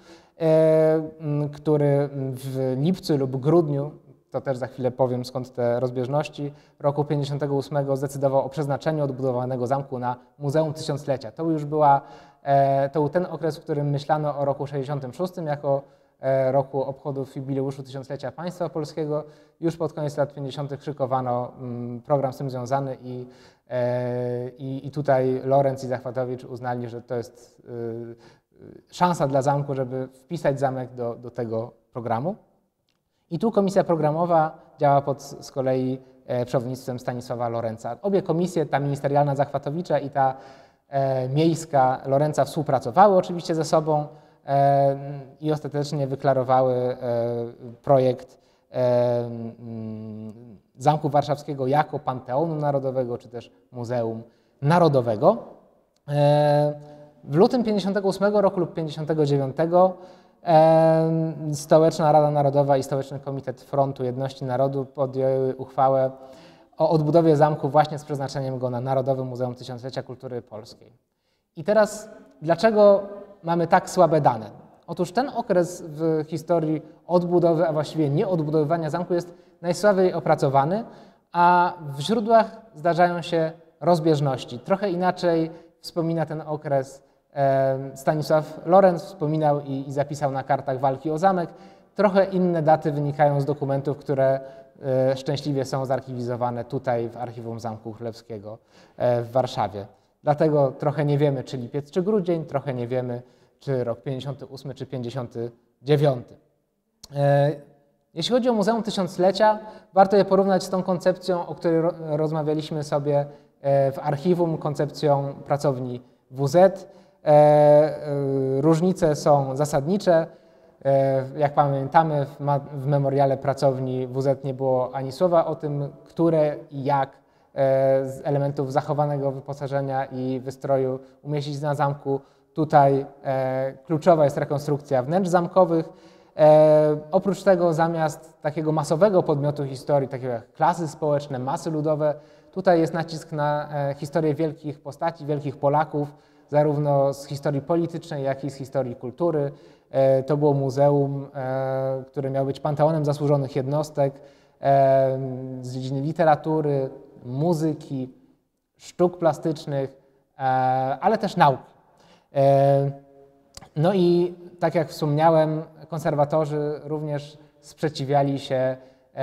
który w lipcu lub grudniu, to też za chwilę powiem skąd te rozbieżności, roku 58 zdecydował o przeznaczeniu odbudowanego zamku na Muzeum Tysiąclecia. To był ten okres, w którym myślano o roku 66 jako roku obchodów jubileuszu tysiąclecia państwa polskiego. Już pod koniec lat 50. szykowano program z tym związany i tutaj Lorenz i Zachwatowicz uznali, że to jest szansa dla zamku, żeby wpisać zamek do tego programu. I tu komisja programowa działa pod z kolei przewodnictwem Stanisława Lorenza. Obie komisje, ta ministerialna Zachwatowicza i ta miejska Lorenza, współpracowały oczywiście ze sobą i ostatecznie wyklarowały projekt Zamku Warszawskiego jako Panteonu Narodowego, czy też Muzeum Narodowego. W lutym 58 roku lub 59 Stołeczna Rada Narodowa i Stołeczny Komitet Frontu Jedności Narodu podjęły uchwałę o odbudowie zamku właśnie z przeznaczeniem go na Narodowe Muzeum Tysiąclecia Kultury Polskiej. I teraz dlaczego mamy tak słabe dane? Otóż ten okres w historii odbudowy, a właściwie nieodbudowywania zamku jest najsłabiej opracowany, a w źródłach zdarzają się rozbieżności. Trochę inaczej wspomina ten okres Stanisław Lorenz, wspominał i zapisał na kartach walki o zamek. Trochę inne daty wynikają z dokumentów, które szczęśliwie są zarchiwizowane tutaj w Archiwum Zamku Królewskiego w Warszawie. Dlatego trochę nie wiemy, czy lipiec, czy grudzień, trochę nie wiemy, czy rok 58, czy 59. Jeśli chodzi o Muzeum Tysiąclecia, warto je porównać z tą koncepcją, o której rozmawialiśmy sobie w archiwum, koncepcją pracowni WZ. Różnice są zasadnicze. Jak pamiętamy, w memoriale pracowni WZ nie było ani słowa o tym, które i jak z elementów zachowanego wyposażenia i wystroju umieścić na zamku. Tutaj kluczowa jest rekonstrukcja wnętrz zamkowych. Oprócz tego, zamiast takiego masowego podmiotu historii, takiego jak klasy społeczne, masy ludowe, tutaj jest nacisk na historię wielkich postaci, wielkich Polaków, zarówno z historii politycznej, jak i z historii kultury. To było muzeum, które miało być panteonem zasłużonych jednostek z dziedziny literatury, muzyki, sztuk plastycznych, ale też nauki. No i tak jak wspomniałem, konserwatorzy również sprzeciwiali się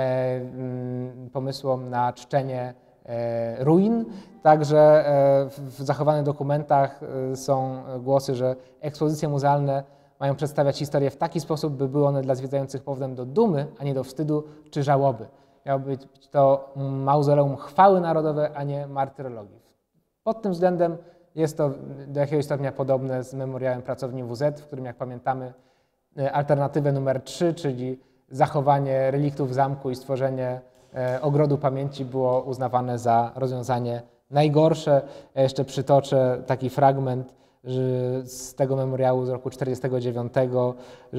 pomysłom na czczenie ruin. Także w zachowanych dokumentach są głosy, że ekspozycje muzealne mają przedstawiać historię w taki sposób, by były one dla zwiedzających powodem do dumy, a nie do wstydu czy żałoby. Miało być to mauzoleum chwały narodowej, a nie martyrologii. Pod tym względem jest to do jakiegoś stopnia podobne z memoriałem pracowni WZ, w którym, jak pamiętamy, alternatywę numer 3, czyli zachowanie reliktów zamku i stworzenie ogrodu pamięci było uznawane za rozwiązanie najgorsze. Ja jeszcze przytoczę taki fragment z tego memoriału z roku 1949,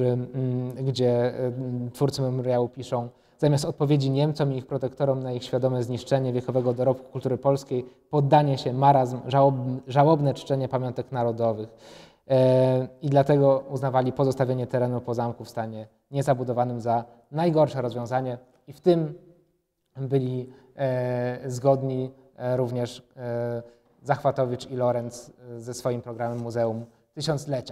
gdzie twórcy memoriału piszą: zamiast odpowiedzi Niemcom i ich protektorom na ich świadome zniszczenie wiekowego dorobku kultury polskiej, poddanie się, marazm, żałobne czczenie pamiątek narodowych. I dlatego uznawali pozostawienie terenu po zamku w stanie niezabudowanym za najgorsze rozwiązanie. I w tym byli zgodni również Zachwatowicz i Lorenz ze swoim programem Muzeum Tysiąclecia.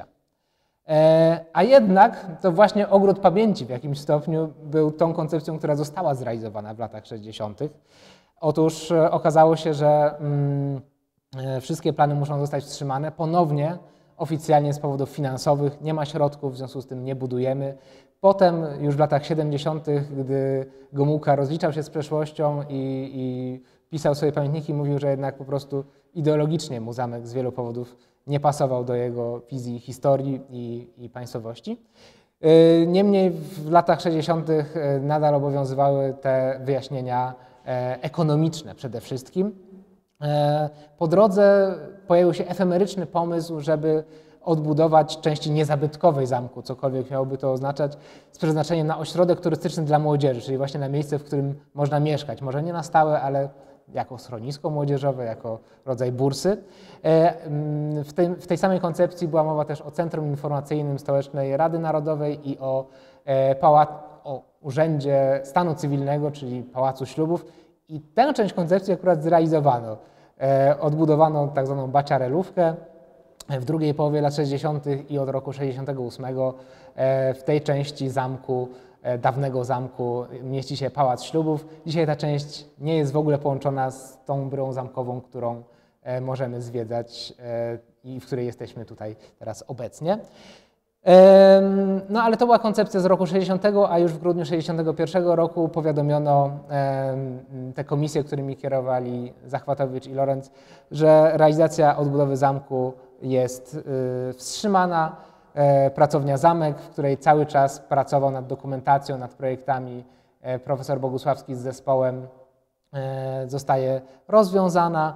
A jednak to właśnie Ogród Pamięci w jakimś stopniu był tą koncepcją, która została zrealizowana w latach 60. Otóż okazało się, że wszystkie plany muszą zostać wstrzymane. Ponownie, oficjalnie z powodów finansowych, nie ma środków, w związku z tym nie budujemy. Potem już w latach 70., gdy Gomułka rozliczał się z przeszłością i pisał sobie pamiętniki, mówił, że jednak po prostu ideologicznie mu zamek z wielu powodów nie pasował do jego wizji historii i państwowości. Niemniej w latach 60. nadal obowiązywały te wyjaśnienia ekonomiczne przede wszystkim. Po drodze pojawił się efemeryczny pomysł, żeby odbudować części niezabytkowej zamku, cokolwiek miałoby to oznaczać, z przeznaczeniem na ośrodek turystyczny dla młodzieży, czyli właśnie na miejsce, w którym można mieszkać. Może nie na stałe, ale jako schronisko młodzieżowe, jako rodzaj bursy. W tej samej koncepcji była mowa też o Centrum Informacyjnym Stołecznej Rady Narodowej i o Urzędzie Stanu Cywilnego, czyli Pałacu Ślubów. I tę część koncepcji akurat zrealizowano. Odbudowano tak zwaną baciarelówkę, w drugiej połowie lat 60. i od roku 68 w tej części zamku, dawnego zamku, mieści się Pałac Ślubów. Dzisiaj ta część nie jest w ogóle połączona z tą bryłą zamkową, którą możemy zwiedzać i w której jesteśmy tutaj teraz obecnie. No ale to była koncepcja z roku 60, a już w grudniu 61 roku powiadomiono te komisje, którymi kierowali Zachwatowicz i Lorenz, że realizacja odbudowy zamku jest wstrzymana. Pracownia Zamek, w której cały czas pracował nad dokumentacją, nad projektami profesor Bogusławski z zespołem, zostaje rozwiązana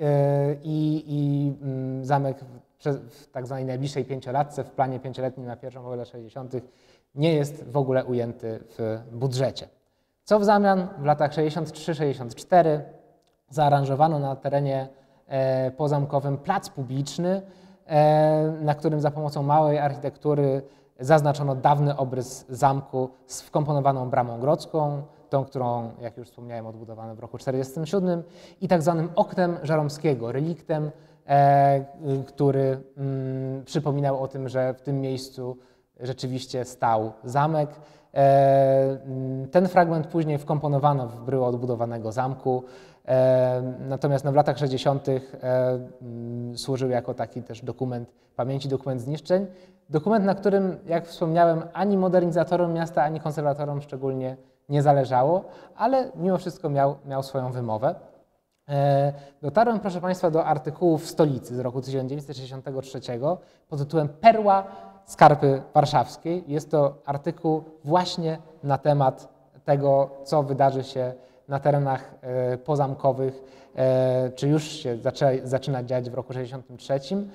i zamek w tak zwanej najbliższej pięciolatce, w planie pięcioletnim na pierwszą połowę lat 60. nie jest w ogóle ujęty w budżecie. Co w zamian w latach 63-64 zaaranżowano na terenie pozamkowym plac publiczny, na którym za pomocą małej architektury zaznaczono dawny obrys zamku z wkomponowaną bramą grodzką, tą, którą, jak już wspomniałem, odbudowano w roku 1947 i tak zwanym oknem Żeromskiego, reliktem, który przypominał o tym, że w tym miejscu rzeczywiście stał zamek. Ten fragment później wkomponowano w bryłę odbudowanego zamku, natomiast w latach 60. służył jako taki też dokument pamięci, dokument zniszczeń. Dokument, na którym, jak wspomniałem, ani modernizatorom miasta, ani konserwatorom szczególnie nie zależało, ale mimo wszystko miał swoją wymowę. Dotarłem, proszę Państwa, do artykułu w Stolicy z roku 1963 pod tytułem Perła Skarpy Warszawskiej. Jest to artykuł właśnie na temat tego, co wydarzy się na terenach pozamkowych, czy już się zaczyna dziać w roku 1963.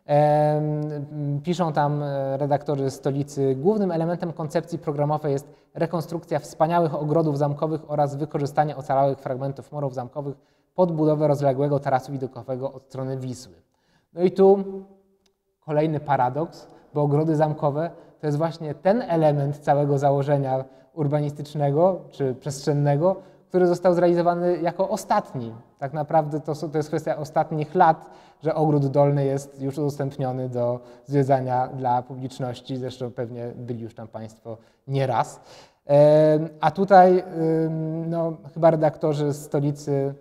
Piszą tam redaktorzy Stolicy: głównym elementem koncepcji programowej jest rekonstrukcja wspaniałych ogrodów zamkowych oraz wykorzystanie ocalałych fragmentów murów zamkowych pod budowę rozległego tarasu widokowego od strony Wisły. No i tu kolejny paradoks, bo ogrody zamkowe to jest właśnie ten element całego założenia urbanistycznego czy przestrzennego, który został zrealizowany jako ostatni. Tak naprawdę to jest kwestia ostatnich lat, że ogród dolny jest już udostępniony do zwiedzania dla publiczności. Zresztą pewnie byli już tam Państwo nieraz. A tutaj no, chyba redaktorzy Stolicy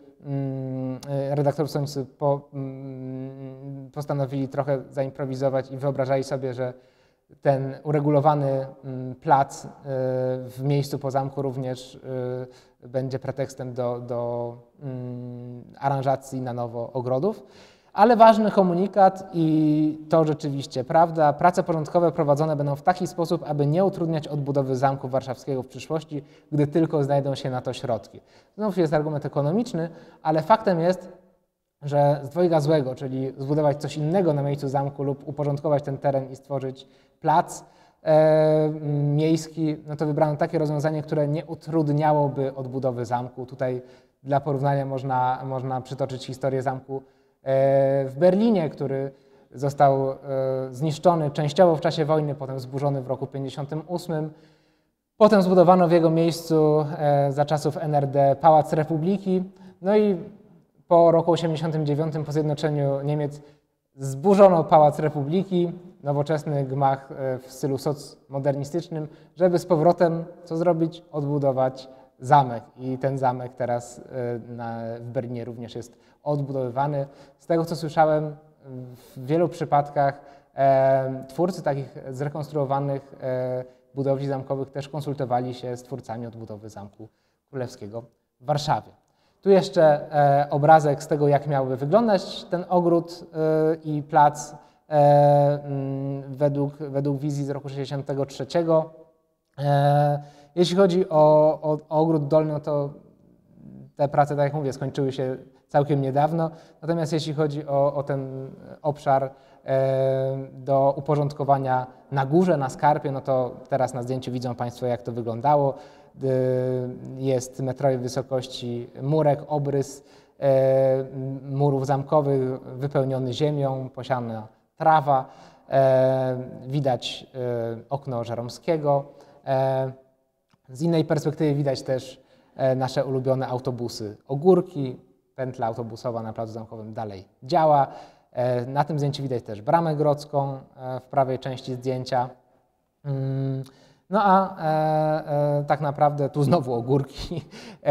postanowili trochę zaimprowizować i wyobrażali sobie, że ten uregulowany plac w miejscu po zamku również będzie pretekstem do aranżacji na nowo ogrodów. Ale ważny komunikat i to rzeczywiście prawda. Prace porządkowe prowadzone będą w taki sposób, aby nie utrudniać odbudowy Zamku Warszawskiego w przyszłości, gdy tylko znajdą się na to środki. Znów jest argument ekonomiczny, ale faktem jest, że z dwojga złego, czyli zbudować coś innego na miejscu zamku lub uporządkować ten teren i stworzyć plac miejski, no to wybrano takie rozwiązanie, które nie utrudniałoby odbudowy zamku. Tutaj dla porównania można przytoczyć historię zamku w Berlinie, który został zniszczony częściowo w czasie wojny, potem zburzony w roku 1958. Potem zbudowano w jego miejscu za czasów NRD Pałac Republiki. No i po roku 1989, po zjednoczeniu Niemiec, zburzono Pałac Republiki, nowoczesny gmach w stylu socmodernistycznym, żeby z powrotem, co zrobić? Odbudować zamek. I ten zamek teraz w Berlinie również jest odbudowywany. Z tego, co słyszałem, w wielu przypadkach twórcy takich zrekonstruowanych budowli zamkowych też konsultowali się z twórcami odbudowy Zamku Królewskiego w Warszawie. Tu jeszcze obrazek z tego, jak miałby wyglądać ten ogród i plac według wizji z roku 1963. Jeśli chodzi o ogród dolny, no to te prace, tak jak mówię, skończyły się całkiem niedawno. Natomiast jeśli chodzi o ten obszar do uporządkowania na górze, na skarpie, no to teraz na zdjęciu widzą Państwo, jak to wyglądało. Jest metrowej wysokości murek, obrys murów zamkowych wypełniony ziemią, posiana trawa. Widać okno Żeromskiego. Z innej perspektywy widać też nasze ulubione autobusy Ogórki. Pętla autobusowa na placu zamkowym dalej działa. Na tym zdjęciu widać też Bramę Grodzką w prawej części zdjęcia. No a tak naprawdę tu znowu ogórki.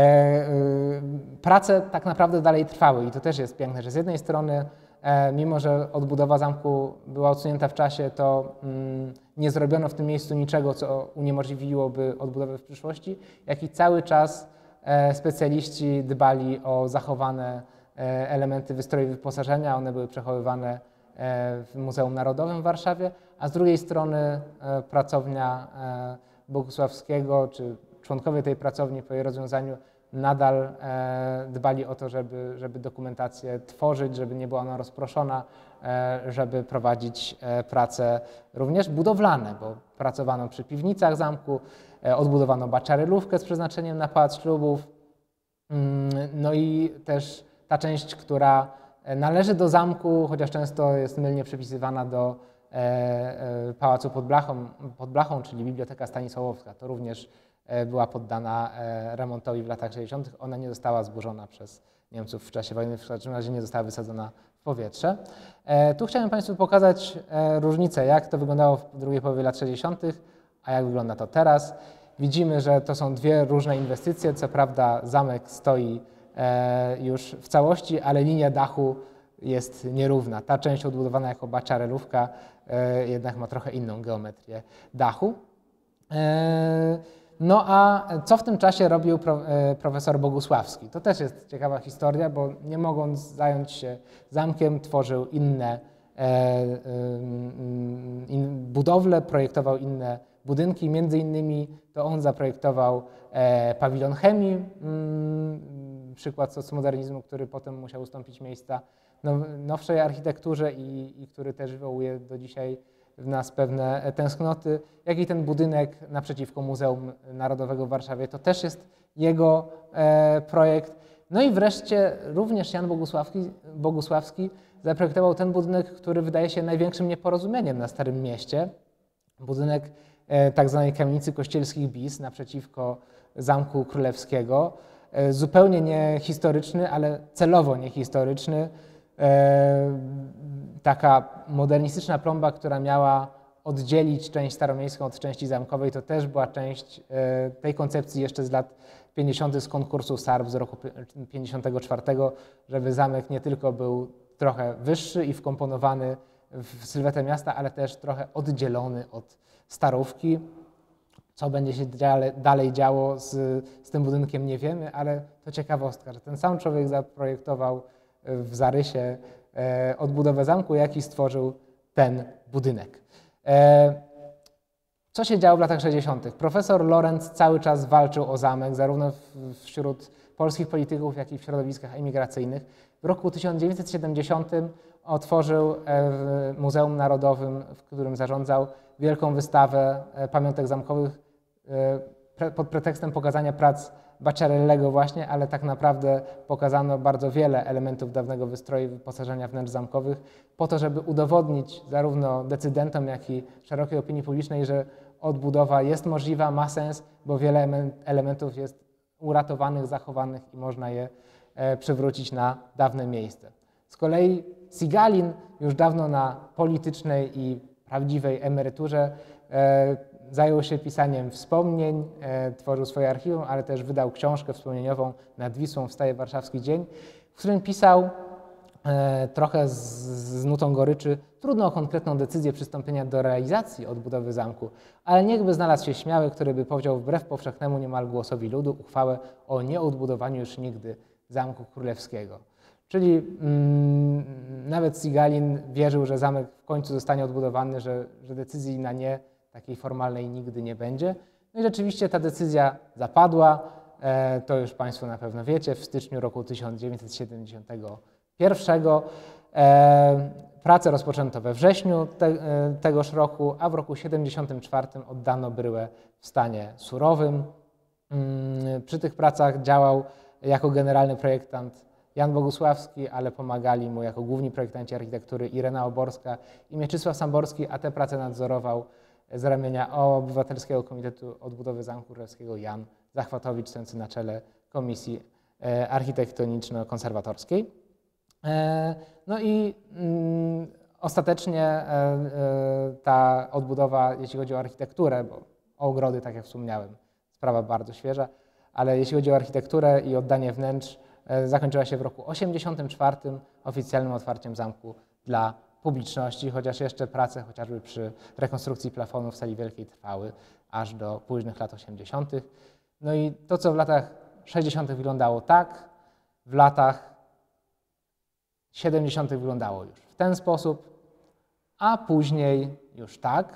Prace tak naprawdę dalej trwały i to też jest piękne, że z jednej strony mimo że odbudowa zamku była odsunięta w czasie, to nie zrobiono w tym miejscu niczego, co uniemożliwiłoby odbudowę w przyszłości, jak i cały czas specjaliści dbali o zachowane elementy wystroju i wyposażenia. One były przechowywane w Muzeum Narodowym w Warszawie, a z drugiej strony pracownia Bogusławskiego, czy członkowie tej pracowni po jej rozwiązaniu nadal dbali o to, żeby dokumentację tworzyć, żeby nie była ona rozproszona, żeby prowadzić prace również budowlane, bo pracowano przy piwnicach zamku, odbudowano baczarylówkę z przeznaczeniem na pałac ślubów. No i też ta część, która należy do zamku, chociaż często jest mylnie przypisywana do pałacu pod Blachą, czyli Biblioteka Stanisławowska, to również była poddana remontowi w latach 60. Ona nie została zburzona przez Niemców w czasie wojny, w każdym razie nie została wysadzona w powietrze. Tu chciałem Państwu pokazać różnicę, jak to wyglądało w drugiej połowie lat 60., a jak wygląda to teraz. Widzimy, że to są dwie różne inwestycje. Co prawda zamek stoi już w całości, ale linia dachu jest nierówna. Ta część odbudowana jako baczarylówka jednak ma trochę inną geometrię dachu. No a co w tym czasie robił profesor Bogusławski? To też jest ciekawa historia, bo nie mogąc zająć się zamkiem, tworzył inne budowle, projektował inne budynki. Między innymi to on zaprojektował pawilon chemii, przykład socjomodernizmu, który potem musiał ustąpić miejsca nowszej architekturze i który też wywołuje do dzisiaj w nas pewne tęsknoty, jak i ten budynek naprzeciwko Muzeum Narodowego w Warszawie. To też jest jego projekt. No i wreszcie również Jan Bogusławski zaprojektował ten budynek, który wydaje się największym nieporozumieniem na Starym Mieście. Budynek tak zwanej kamienicy Kościelskich Bis naprzeciwko Zamku Królewskiego. Zupełnie niehistoryczny, ale celowo niehistoryczny. Taka modernistyczna plomba, która miała oddzielić część staromiejską od części zamkowej, to też była część tej koncepcji jeszcze z lat 50. z konkursu SARP z roku 54, żeby zamek nie tylko był trochę wyższy i wkomponowany w sylwetę miasta, ale też trochę oddzielony od Starówki. Co będzie się dalej działo z tym budynkiem, nie wiemy, ale to ciekawostka, że ten sam człowiek zaprojektował w zarysie odbudowę zamku, jaki stworzył ten budynek. Co się działo w latach 60.? Profesor Lorenz cały czas walczył o zamek, zarówno wśród polskich polityków, jak i w środowiskach emigracyjnych. W roku 1970 otworzył w Muzeum Narodowym, w którym zarządzał, wielką wystawę pamiątek zamkowych pod pretekstem pokazania prac Baczarellego właśnie, ale tak naprawdę pokazano bardzo wiele elementów dawnego wystroju i wyposażenia wnętrz zamkowych po to, żeby udowodnić zarówno decydentom, jak i szerokiej opinii publicznej, że odbudowa jest możliwa, ma sens, bo wiele elementów jest uratowanych, zachowanych i można je przywrócić na dawne miejsce. Z kolei Sigalin już dawno na politycznej i prawdziwej emeryturze zajął się pisaniem wspomnień, tworzył swoje archiwum, ale też wydał książkę wspomnieniową Nad Wisłą wstaje warszawski dzień, w którym pisał trochę z nutą goryczy: trudno o konkretną decyzję przystąpienia do realizacji odbudowy zamku, ale niechby znalazł się śmiały, który by powziął wbrew powszechnemu niemal głosowi ludu uchwałę o nieodbudowaniu już nigdy Zamku Królewskiego. Czyli nawet Sigalin wierzył, że zamek w końcu zostanie odbudowany, że decyzji na nie takiej formalnej nigdy nie będzie. No i rzeczywiście ta decyzja zapadła, to już Państwo na pewno wiecie, w styczniu roku 1971. Prace rozpoczęto we wrześniu tegoż roku, a w roku 1974 oddano bryłę w stanie surowym. Przy tych pracach działał jako generalny projektant Jan Bogusławski, ale pomagali mu jako główni projektanci architektury Irena Oborska i Mieczysław Samborski, a te prace nadzorował z ramienia Obywatelskiego Komitetu Odbudowy Zamku Królewskiego Jan Zachwatowicz, stojący na czele Komisji Architektoniczno-Konserwatorskiej. No i ostatecznie ta odbudowa, jeśli chodzi o architekturę, bo o ogrody, tak jak wspomniałem, sprawa bardzo świeża, ale jeśli chodzi o architekturę i oddanie wnętrz, zakończyła się w roku 1984 oficjalnym otwarciem zamku dla publiczności, chociaż jeszcze prace chociażby przy rekonstrukcji plafonu w sali wielkiej trwały aż do późnych lat 80. No i to, co w latach 60. wyglądało tak, w latach 70. wyglądało już w ten sposób, a później już tak.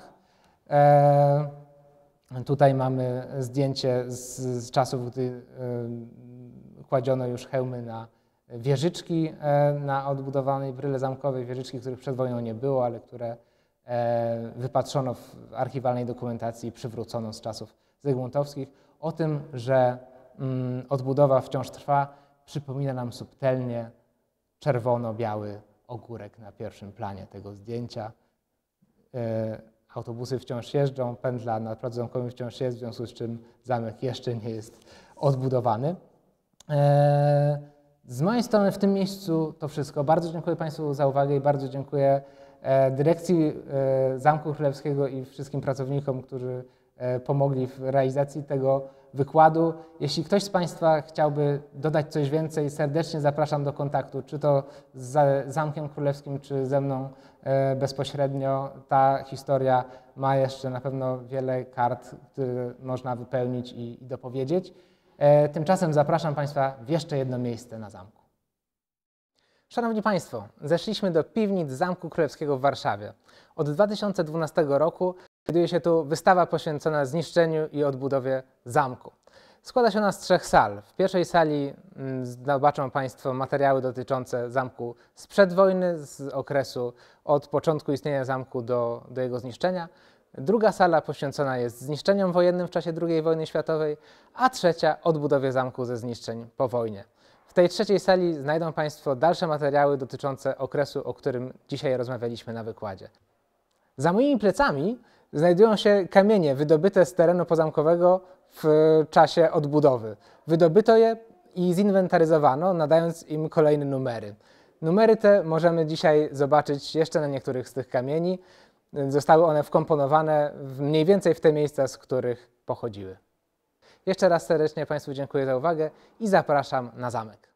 Tutaj mamy zdjęcie z czasów, gdy kładziono już hełmy na wieżyczki na odbudowanej bryle zamkowej, wieżyczki, których przed wojną nie było, ale które wypatrzono w archiwalnej dokumentacji i przywrócono z czasów zygmuntowskich. O tym, że odbudowa wciąż trwa, przypomina nam subtelnie czerwono-biały ogórek na pierwszym planie tego zdjęcia. Autobusy wciąż jeżdżą, pętla na placu zamkowym wciąż jest, w związku z czym zamek jeszcze nie jest odbudowany. Z mojej strony w tym miejscu to wszystko. Bardzo dziękuję Państwu za uwagę i bardzo dziękuję dyrekcji Zamku Królewskiego i wszystkim pracownikom, którzy pomogli w realizacji tego wykładu. Jeśli ktoś z Państwa chciałby dodać coś więcej, serdecznie zapraszam do kontaktu, czy to z Zamkiem Królewskim, czy ze mną bezpośrednio. Ta historia ma jeszcze na pewno wiele kart, które można wypełnić i dopowiedzieć. Tymczasem zapraszam Państwa w jeszcze jedno miejsce na zamku. Szanowni Państwo, zeszliśmy do piwnic Zamku Królewskiego w Warszawie. Od 2012 roku znajduje się tu wystawa poświęcona zniszczeniu i odbudowie zamku. Składa się ona z 3 sal. W pierwszej sali zobaczą Państwo materiały dotyczące zamku sprzed wojny, z okresu od początku istnienia zamku do jego zniszczenia. Druga sala poświęcona jest zniszczeniom wojennym w czasie II wojny światowej, a trzecia odbudowie zamku ze zniszczeń po wojnie. W tej trzeciej sali znajdą Państwo dalsze materiały dotyczące okresu, o którym dzisiaj rozmawialiśmy na wykładzie. Za moimi plecami znajdują się kamienie wydobyte z terenu pozamkowego w czasie odbudowy. Wydobyto je i zinwentaryzowano, nadając im kolejne numery. Numery te możemy dzisiaj zobaczyć jeszcze na niektórych z tych kamieni. Zostały one wkomponowane mniej więcej w te miejsca, z których pochodziły. Jeszcze raz serdecznie Państwu dziękuję za uwagę i zapraszam na zamek.